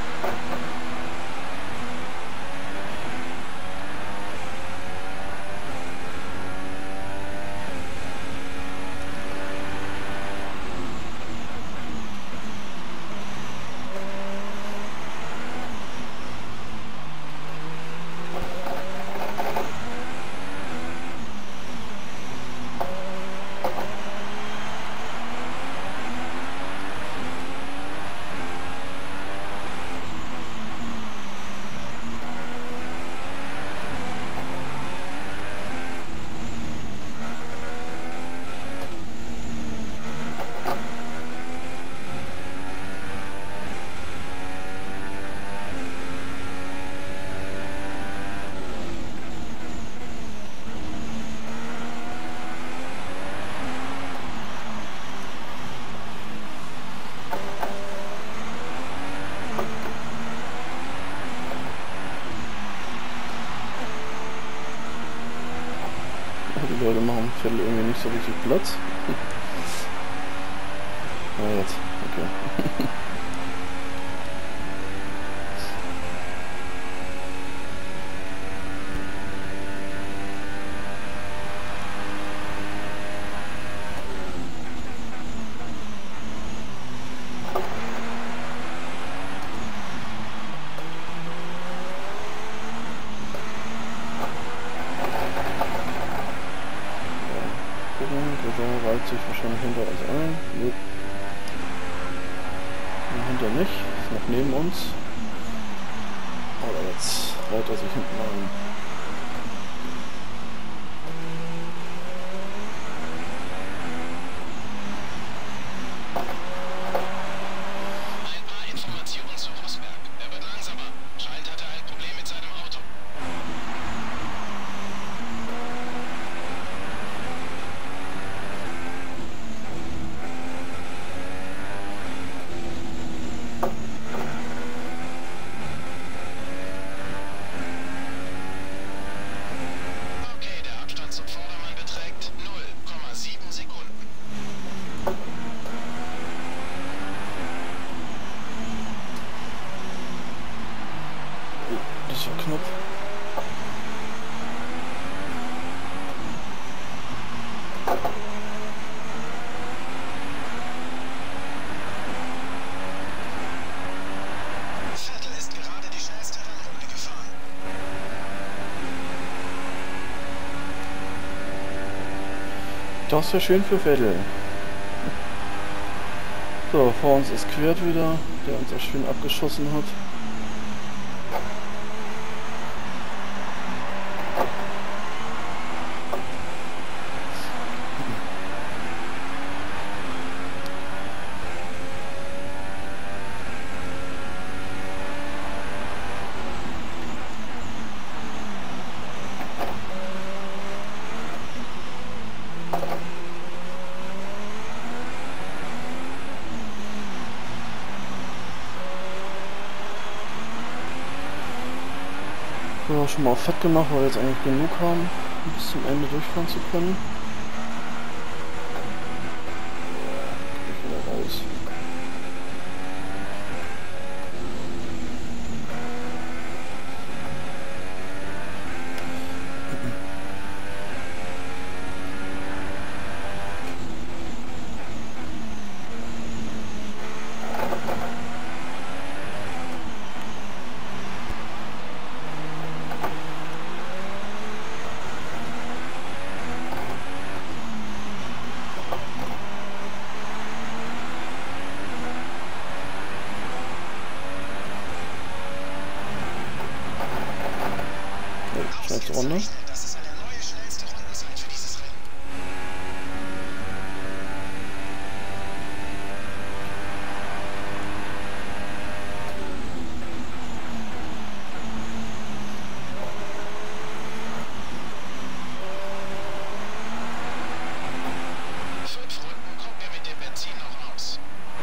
Speaker 1: Die Leute machen Vettel irgendwie nicht so richtig Platz. Ah, jetzt, okay. Grosjean reiht sich wahrscheinlich hinter uns ein. Nö. Hinter nicht, ist noch neben uns. Aber jetzt reiht er sich hinten ein.
Speaker 4: Ein paar Informationen zu Rosberg. Er wird langsamer. Scheint hatte ein Problem mit seinem Auto.
Speaker 1: Das war knapp.
Speaker 4: Vettel ist gerade die schnellste Rennrunde gefahren.
Speaker 1: Das wäre schön für Vettel. So, vor uns ist Quert wieder, der uns auch schön abgeschossen hat. auch schon mal auf Fett gemacht, weil wir jetzt eigentlich genug haben, um bis zum Ende durchfahren zu können. Ich wieder raus. Runde.
Speaker 4: Das ist eine neue schnellste Rundenzeit für dieses Rennen. Fünf Runden kommen wir mit dem Benzin noch aus.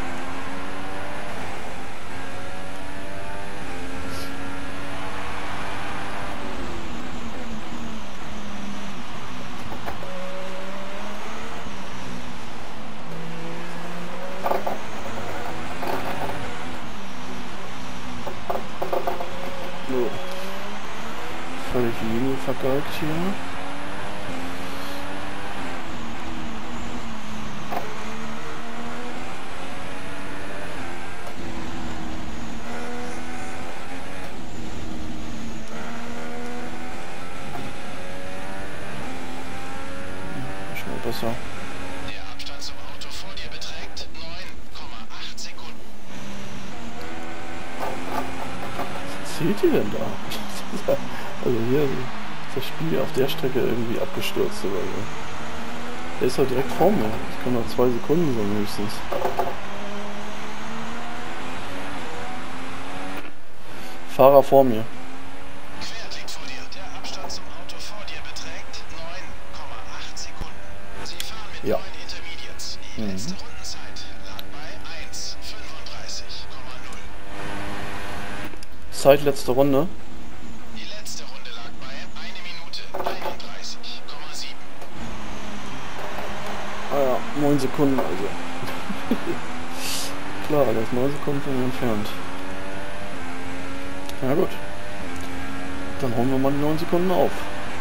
Speaker 1: Völlig die Linie vergeigt hier. Schon mal besser.
Speaker 4: Der Abstand zum Auto vor dir beträgt neun Komma acht Sekunden.
Speaker 1: Was zählt ihr denn da? Also hier ist das Spiel auf der Strecke irgendwie abgestürzt oder so. Der ist halt direkt vor mir. Das können noch zwei Sekunden sein höchstens. Fahrer vor mir.
Speaker 4: Quert liegt vor dir. Der Abstand zum Auto vor dir beträgt neun Komma acht Sekunden. Sie fahren mit
Speaker 1: Ja.
Speaker 4: neun Intermediates. Die
Speaker 1: Mhm.
Speaker 4: letzte Rundenzeit lag bei eins fünfunddreißig Komma null.
Speaker 1: Zeit letzte Runde.
Speaker 4: Die letzte Runde lag bei eine Minute einunddreißig Komma sieben.
Speaker 1: Ah ja, neun Sekunden also. Klar, der ist neun Sekunden von mir entfernt. Na gut. Dann hauen wir mal die neun Sekunden auf.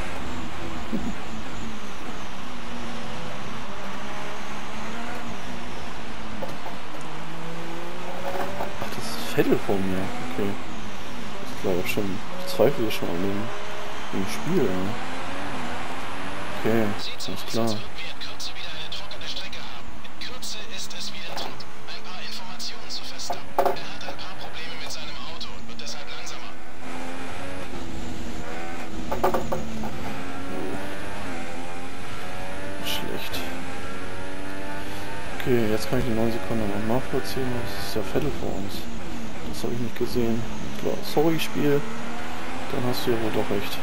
Speaker 1: Ach, das ist Vettel vor mir. Okay. Das glaube ich schon. Ich zweifle schon an dem, dem Spiel. Ja. Okay,
Speaker 4: Sieht so
Speaker 1: alles
Speaker 4: aus,
Speaker 1: klar.
Speaker 4: als würden wir in Kürze wieder eine trockene Strecke haben. In Kürze ist es wieder trocken. Ein paar Informationen zu Verstappen. Er hat ein paar Probleme mit seinem Auto und wird deshalb langsamer.
Speaker 1: Schlecht. Okay, jetzt kann ich die neun Sekunden noch nachvollziehen. Das ist ja Vettel vor uns. Das habe ich nicht gesehen. Klar, sorry Spiel. Dann hast du ja wohl doch recht.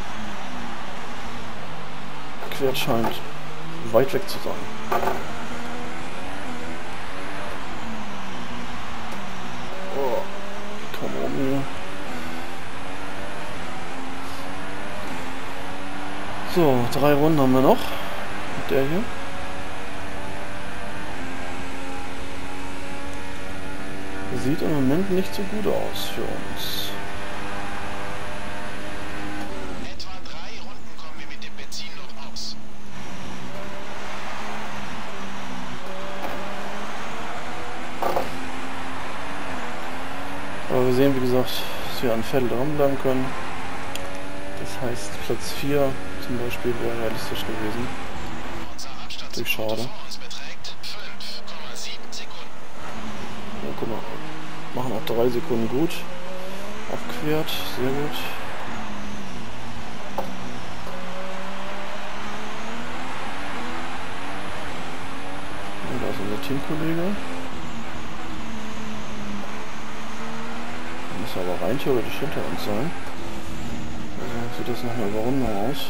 Speaker 1: Quert scheint weit weg zu sein. Oh, komm um hier. So, drei Runden haben wir noch. Mit der hier. Sieht im Moment nicht so gut aus für uns.
Speaker 4: Etwa drei Runden kommen wir mit dem Benzin noch aus.
Speaker 1: Aber wir sehen, wie gesagt, dass wir an Vettel dranbleiben können. Das heißt, Platz vier zum Beispiel wäre realistisch gewesen.
Speaker 4: Unser Abstand
Speaker 1: Durch
Speaker 4: zum Auto
Speaker 1: schade.
Speaker 4: vor uns beträgt fünf Komma sieben Sekunden.
Speaker 1: Ja, guck mal, machen auch drei Sekunden gut. Auf Quert, sehr gut. Und da ist unser Teamkollege. Muss aber rein theoretisch hinter uns sein. Also sieht das nach einer Überrundung aus.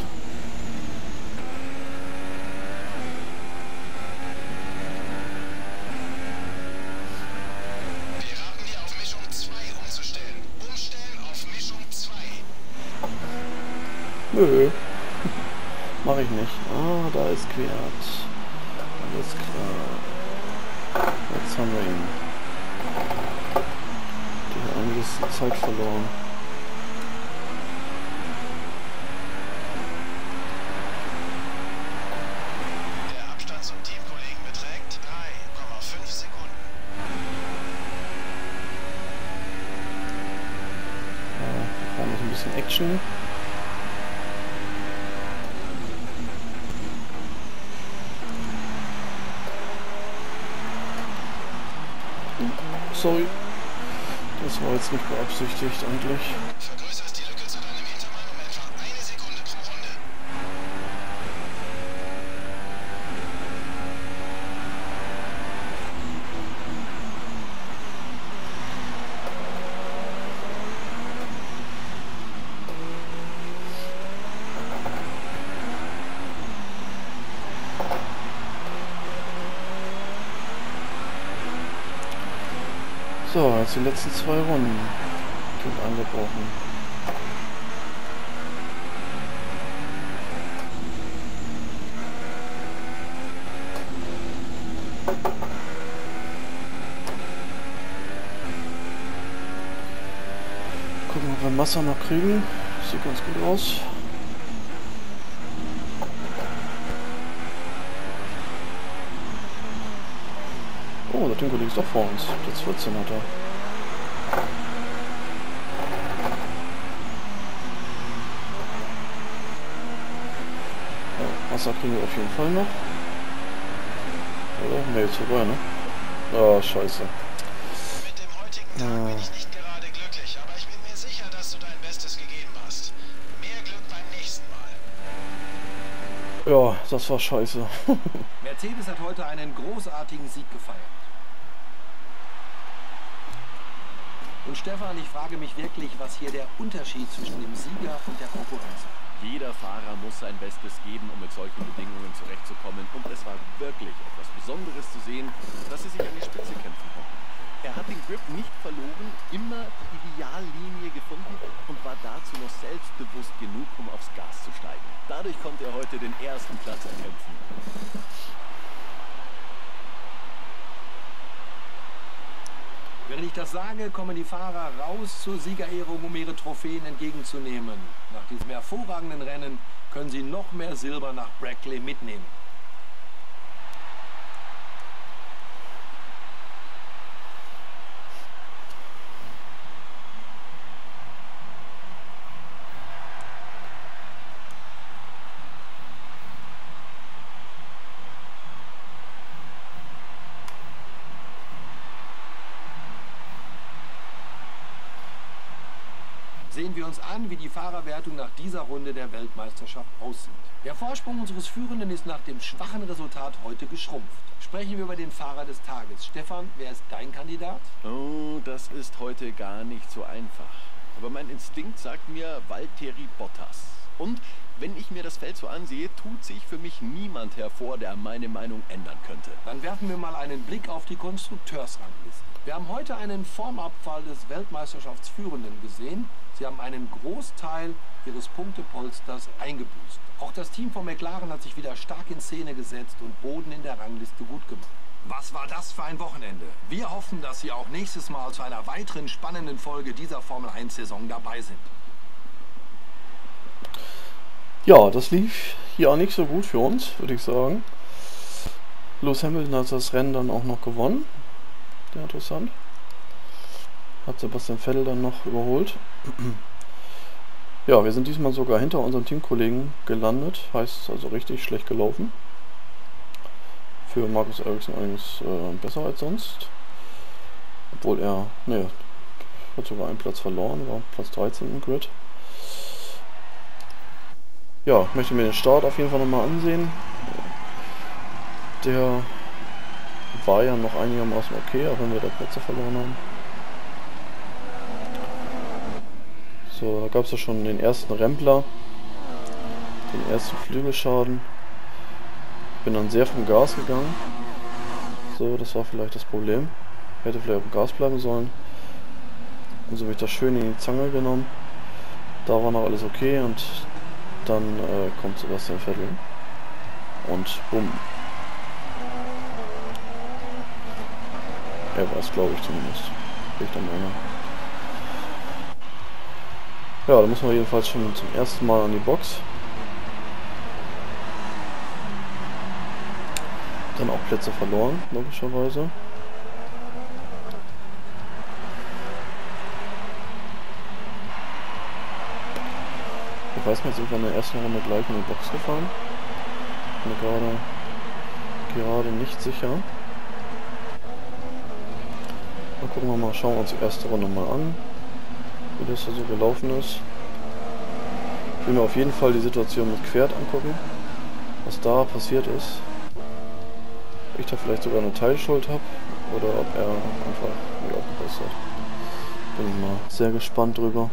Speaker 4: Wir raten dir auf Mischung zwei umzustellen. Umstellen auf Mischung zwei.
Speaker 1: Nö. Mach ich nicht. Ah, da ist Quert. Alles klar. Jetzt haben wir ihn. Der hat einiges Zeit verloren.
Speaker 4: Der Abstand zum Teamkollegen beträgt drei Komma fünf Sekunden.
Speaker 1: Ja, da kam noch ein bisschen Action. Sorry. Das war jetzt nicht beabsichtigt eigentlich.
Speaker 4: Vergrößerst die Lücke zu deinem Hintermann um etwa eine Sekunde pro Runde.
Speaker 1: So, jetzt die letzten zwei Runden sind angebrochen. Gucken, ob wir Massa noch kriegen. Sieht ganz gut aus. Oh, der Tinko liegt doch vor uns. Platz vierzehn hat er. Ja, Wasser kriegen wir auf jeden Fall noch. Oder? Ne, jetzt vorbei, ne? Oh, scheiße.
Speaker 4: Mit dem heutigen Tag bin ich nicht gerade glücklich, aber ich bin mir sicher, dass du dein Bestes gegeben hast. Mehr Glück beim nächsten Mal.
Speaker 1: Ja, das war scheiße.
Speaker 2: Mercedes hat heute einen großartigen Sieg gefeiert. Und Stefan, ich frage mich wirklich, was hier der Unterschied zwischen dem Sieger und der Konkurrenz ist.
Speaker 3: Jeder Fahrer muss sein Bestes geben, um mit solchen Bedingungen zurechtzukommen. Und es war wirklich etwas Besonderes zu sehen, dass sie sich an die Spitze kämpfen konnten. Er hat den Grip nicht verloren, immer die Ideallinie gefunden und war dazu noch selbstbewusst genug, um aufs Gas zu steigen. Dadurch konnte er heute den ersten Platz erkämpfen.
Speaker 2: Während ich das sage, kommen die Fahrer raus zur Siegerehrung, um ihre Trophäen entgegenzunehmen. Nach diesem hervorragenden Rennen können sie noch mehr Silber nach Brackley mitnehmen. Sehen wir uns an, wie die Fahrerwertung nach dieser Runde der Weltmeisterschaft aussieht. Der Vorsprung unseres Führenden ist nach dem schwachen Resultat heute geschrumpft. Sprechen wir über den Fahrer des Tages. Stefan, wer ist dein Kandidat?
Speaker 3: Oh, das ist heute gar nicht so einfach. Aber mein Instinkt sagt mir Valtteri Bottas. Und wenn ich mir das Feld so ansehe, tut sich für mich niemand hervor, der meine Meinung ändern könnte.
Speaker 2: Dann werfen wir mal einen Blick auf die Konstrukteursrangliste. Wir haben heute einen Formabfall des Weltmeisterschaftsführenden gesehen. Sie haben einen Großteil ihres Punktepolsters eingebüßt. Auch das Team von McLaren hat sich wieder stark in Szene gesetzt und Boden in der Rangliste gut gemacht. Was war das für ein Wochenende? Wir hoffen, dass Sie auch nächstes Mal zu einer weiteren spannenden Folge dieser Formel eins Saison dabei sind.
Speaker 1: Ja, das lief hier auch nicht so gut für uns, würde ich sagen. Lewis Hamilton hat das Rennen dann auch noch gewonnen. Sehr interessant. Hat Sebastian Vettel dann noch überholt. Ja, wir sind diesmal sogar hinter unseren Teamkollegen gelandet. Heißt also richtig schlecht gelaufen. Für Marcus Ericsson allerdings äh, besser als sonst. Obwohl er, ne, hat sogar einen Platz verloren, war Platz dreizehn im Grid. Ja, ich möchte mir den Start auf jeden Fall nochmal ansehen. Der war ja noch einigermaßen okay, auch wenn wir da Plätze verloren haben. So, da gab es ja schon den ersten Rempler, den ersten Flügelschaden. Bin dann sehr vom Gas gegangen. So, das war vielleicht das Problem. Hätte vielleicht auf dem Gas bleiben sollen. Und so habe ich das schön in die Zange genommen. Da war noch alles okay und dann äh, kommt Sebastian Vettel. Und bumm. Er war es, glaube ich zumindest. Bin ich der Meinung. Ja, da muss man jedenfalls schon zum ersten Mal an die Box. Dann auch Plätze verloren, logischerweise. Ich weiß nicht, sind wir in der ersten Runde gleich in die Box gefahren. Bin mir gerade, gerade nicht sicher. Dann gucken wir mal, schauen wir uns die erste Runde mal an, wie das da so gelaufen ist. Ich will mir auf jeden Fall die Situation mit Quert angucken, was da passiert ist. Ob ich da vielleicht sogar eine Teilschuld habe oder ob er einfach nicht aufgepasst hat. Bin ich mal sehr gespannt drüber.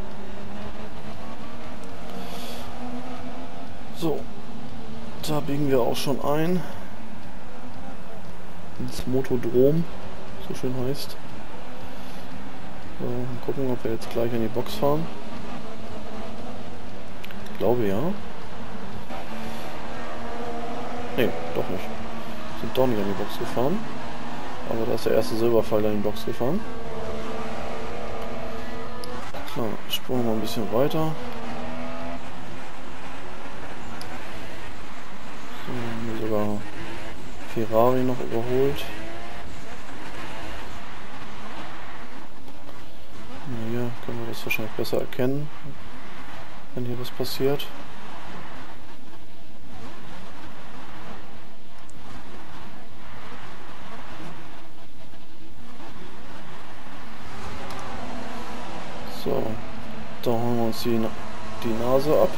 Speaker 1: So, da biegen wir auch schon ein ins Motodrom, so schön heißt. So, mal gucken, ob wir jetzt gleich in die Box fahren. Ich glaube ja. Ne, doch nicht. Sind doch nicht in die Box gefahren. Aber da ist der erste Silberpfeil in die Box gefahren. So, spuren wir mal ein bisschen weiter. So, sogar Ferrari noch überholt. Na, hier können wir das wahrscheinlich besser erkennen, wenn hier was passiert. So, da holen wir uns die, die Nase ab.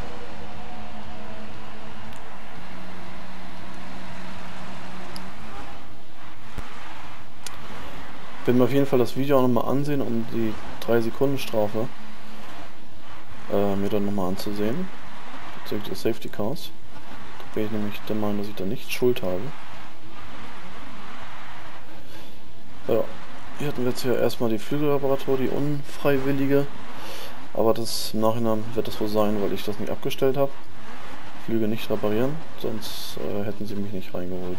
Speaker 1: Ich werde mir auf jeden Fall das Video auch nochmal ansehen, um die drei Sekunden Strafe äh, mir dann nochmal anzusehen. Bezüglich des Safety Cars. Da bin ich nämlich der Meinung, dass ich da nicht Schuld habe. Ja, hier hatten wir jetzt hier erstmal die Flügelreparatur, die unfreiwillige. Aber das im Nachhinein wird das wohl sein, weil ich das nicht abgestellt habe. Flügel nicht reparieren, sonst äh, hätten sie mich nicht reingeholt.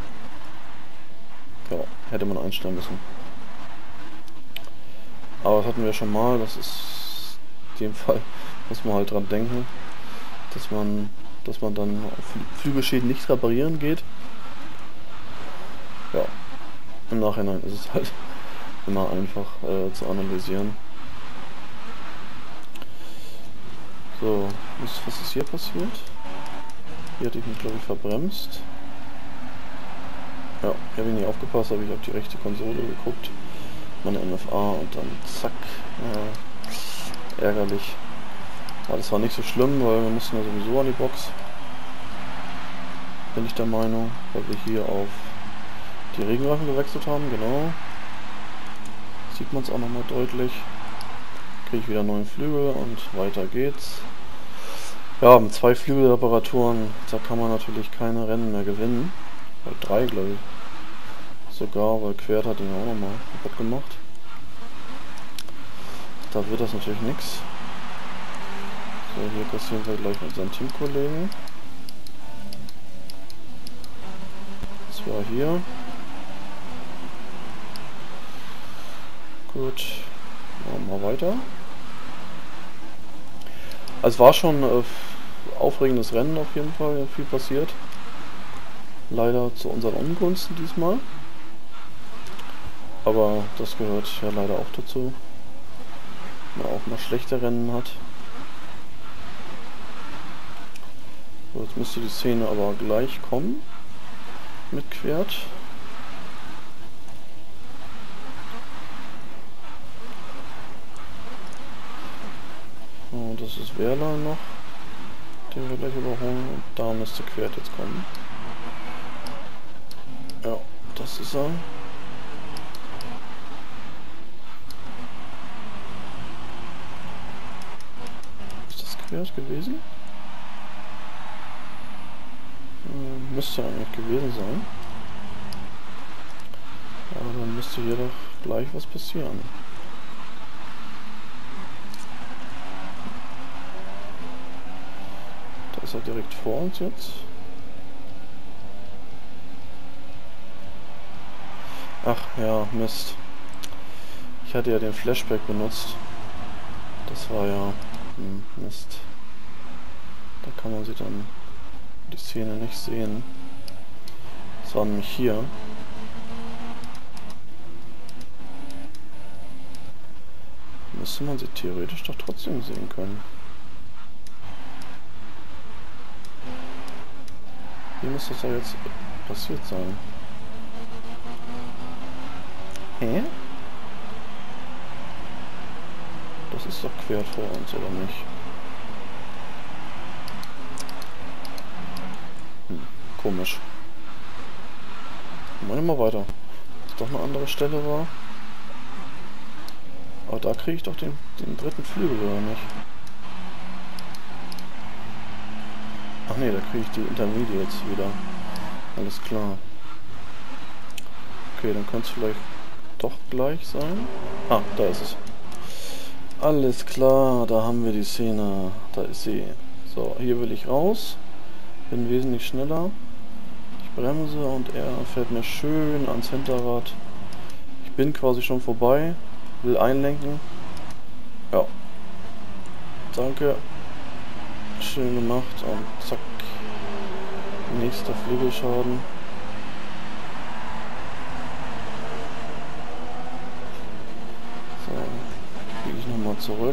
Speaker 1: Ja, hätte man einstellen müssen. Aber das hatten wir schon mal, das ist in dem Fall, muss man halt dran denken, dass man, dass man dann auf Flügelschäden nicht reparieren geht. Ja, im Nachhinein ist es halt immer einfach äh, zu analysieren. So, was ist hier passiert? Hier hatte ich mich, glaube ich, verbremst. Ja, ich habe nicht aufgepasst, habe ich auf die rechte Konsole geguckt. Meine M F A und dann zack. Ja, ärgerlich. Aber das war nicht so schlimm, weil wir mussten ja sowieso an die Box. Bin ich der Meinung, weil wir hier auf die Regenreifen gewechselt haben, genau. Sieht man es auch nochmal deutlich. Kriege ich wieder neuen Flügel und weiter geht's. Ja, mit zwei Flügelreparaturen, da kann man natürlich keine Rennen mehr gewinnen. Oder drei, glaube ich. Sogar, weil Quert hat ihn auch nochmal kaputt gemacht. Da wird das natürlich nichts. So, hier kassieren wir gleich mit seinen Teamkollegen. Das war hier. Gut. Machen wir mal weiter. Also es war schon ein äh, aufregendes Rennen auf jeden Fall, viel passiert. Leider zu unseren Ungunsten diesmal. Aber das gehört ja leider auch dazu. Wenn man auch mal schlechte Rennen hat. So, jetzt müsste die Szene aber gleich kommen. Mit Quert. So, das ist Wehrlein noch. Den wir gleich überholen. Und da müsste Quert jetzt kommen. Ja, das ist er. Ist das Quert gewesen? Äh, müsste eigentlich gewesen sein. Aber dann müsste hier doch gleich was passieren. Ist er direkt vor uns jetzt? Ach ja, Mist. Ich hatte ja den Flashback benutzt. Das war ja... Hm, Mist. Da kann man sie dann die Szene nicht sehen. Das war nämlich hier. Müsste man sie theoretisch doch trotzdem sehen können. Hier muss das ja jetzt passiert sein. Hä? Das ist doch quer vor uns, oder nicht? Hm, komisch. Machen wir mal weiter. Dass doch eine andere Stelle war. Aber da kriege ich doch den, den dritten Flügel, oder nicht? Ach nee, da kriege ich die Intermediates wieder. Alles klar. Okay, dann könnte es vielleicht doch gleich sein. Ah, da ist es. Alles klar, da haben wir die Szene. Da ist sie. So, hier will ich raus. Bin wesentlich schneller. Ich bremse und er fährt mir schön ans Hinterrad. Ich bin quasi schon vorbei. Will einlenken. Ja. Danke. Schön gemacht und zack. Nächster Flügelschaden. So. Fliege ich nochmal zurück.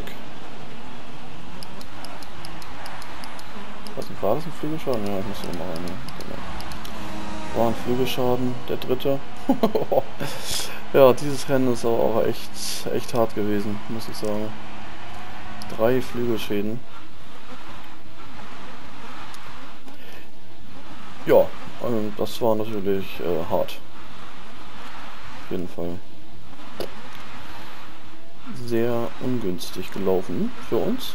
Speaker 1: Was war das, ein Flügelschaden? Ja, ich muss den mal reinnehmen. Genau. War ein Flügelschaden, der dritte. Ja, dieses Rennen ist aber auch echt, echt hart gewesen, muss ich sagen. Drei Flügelschäden. Ja, also das war natürlich äh, hart. Auf jeden Fall. Sehr ungünstig gelaufen für uns.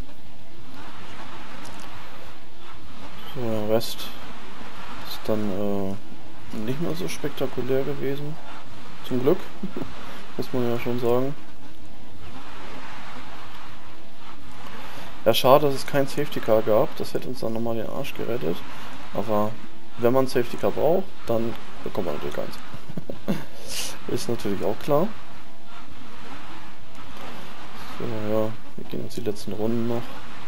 Speaker 1: So, der Rest ist dann äh, nicht mehr so spektakulär gewesen. Zum Glück, muss man ja schon sagen. Ja, schade, dass es kein Safety Car gab. Das hätte uns dann nochmal den Arsch gerettet. Aber wenn man Safety Car braucht, dann bekommt man natürlich keins. Ist natürlich auch klar. So, ja, wir gehen jetzt die letzten Runden noch.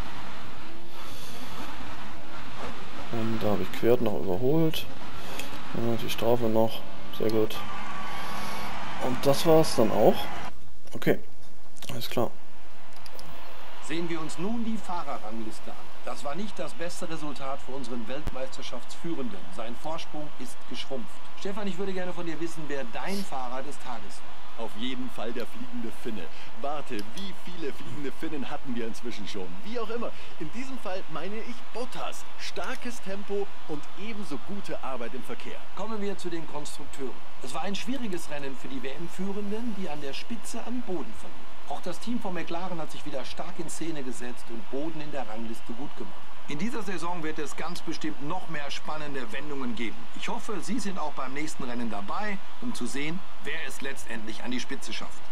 Speaker 1: Und da habe ich Quert noch überholt. Ja, die Strafe noch. Sehr gut. Und das war es dann auch. Okay, alles klar.
Speaker 2: Sehen wir uns nun die Fahrerrangliste an. Das war nicht das beste Resultat für unseren Weltmeisterschaftsführenden. Sein Vorsprung ist geschrumpft. Stefan, ich würde gerne von dir wissen, wer dein Fahrer des Tages war.
Speaker 3: Auf jeden Fall der fliegende Finne. Warte, wie viele fliegende Finnen hatten wir inzwischen schon? Wie auch immer. In diesem Fall meine ich Bottas. Starkes Tempo und ebenso gute Arbeit im Verkehr.
Speaker 2: Kommen wir zu den Konstrukteuren. Es war ein schwieriges Rennen für die W M-Führenden, die an der Spitze an Boden verlieren. Auch das Team von McLaren hat sich wieder stark in Szene gesetzt und Boden in der Rangliste gut gemacht. In dieser Saison wird es ganz bestimmt noch mehr spannende Wendungen geben. Ich hoffe, Sie sind auch beim nächsten Rennen dabei, um zu sehen, wer es letztendlich an die Spitze schafft.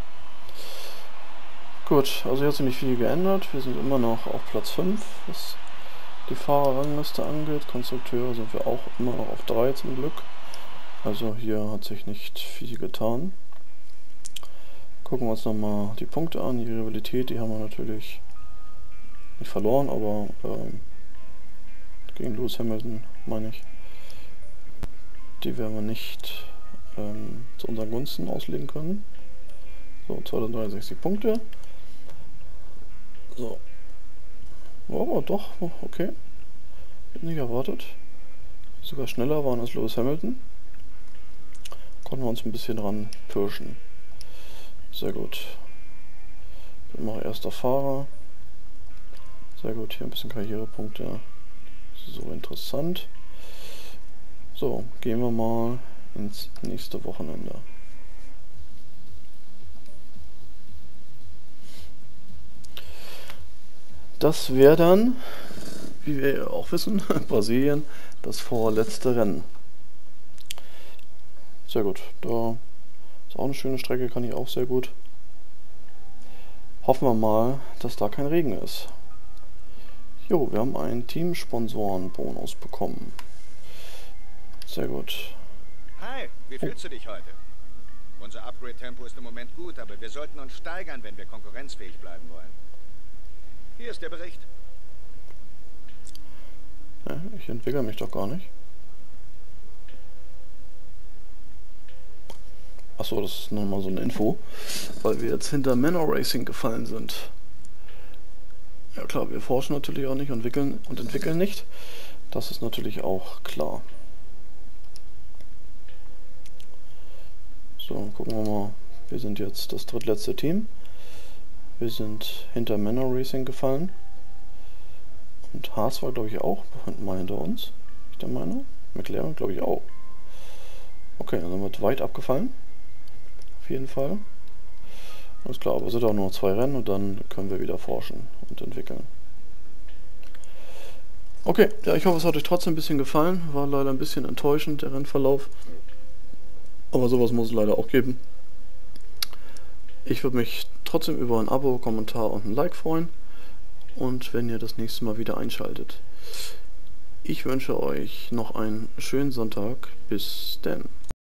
Speaker 1: Gut, also hier hat sich nicht viel geändert. Wir sind immer noch auf Platz fünf, was die Fahrerrangliste angeht. Konstrukteure sind wir auch immer noch auf drei zum Glück. Also hier hat sich nicht viel getan. Gucken wir uns nochmal die Punkte an. Die Rivalität, die haben wir natürlich nicht verloren, aber ähm, gegen Lewis Hamilton, meine ich, die werden wir nicht ähm, zu unseren Gunsten auslegen können. So, zweihundertdreiundsechzig Punkte. So. Oh, doch, okay. Hätte nicht erwartet. Sogar schneller waren als Lewis Hamilton. Konnten wir uns ein bisschen dran pirschen. Sehr gut. Bin mal erster Fahrer. Sehr gut, hier ein bisschen Karrierepunkte. So interessant. So, gehen wir mal ins nächste Wochenende. Das wäre dann, wie wir ja auch wissen, Brasilien, das vorletzte Rennen. Sehr gut, da ist auch eine schöne Strecke, kann ich auch sehr gut. Hoffen wir mal, dass da kein Regen ist. Jo, wir haben einen Teamsponsoren-Bonus bekommen. Sehr gut.
Speaker 5: Hi, wie fühlst du dich heute? Unser Upgrade-Tempo ist im Moment gut, aber wir sollten uns steigern, wenn wir konkurrenzfähig bleiben wollen. Hier ist der Bericht.
Speaker 1: Ja, ich entwickle mich doch gar nicht. Achso, das ist nochmal so eine Info, weil wir jetzt hinter Manor Racing gefallen sind. Ja klar, wir forschen natürlich auch nicht und entwickeln, und entwickeln nicht. Das ist natürlich auch klar. So, gucken wir mal. Wir sind jetzt das drittletzte Team. Wir sind hinter Manor Racing gefallen. Und Haas war, glaube ich, auch mal hinter uns. Ich der Meinung. McLaren, glaube ich, auch. Okay, dann sind wir weit abgefallen. Auf jeden Fall. Alles klar, aber es sind auch nur zwei Rennen und dann können wir wieder forschen und entwickeln. Okay, ja, ich hoffe, es hat euch trotzdem ein bisschen gefallen. War leider ein bisschen enttäuschend, der Rennverlauf. Aber sowas muss es leider auch geben. Ich würde mich trotzdem über ein Abo, Kommentar und ein Like freuen. Und wenn ihr das nächste Mal wieder einschaltet. Ich wünsche euch noch einen schönen Sonntag. Bis denn.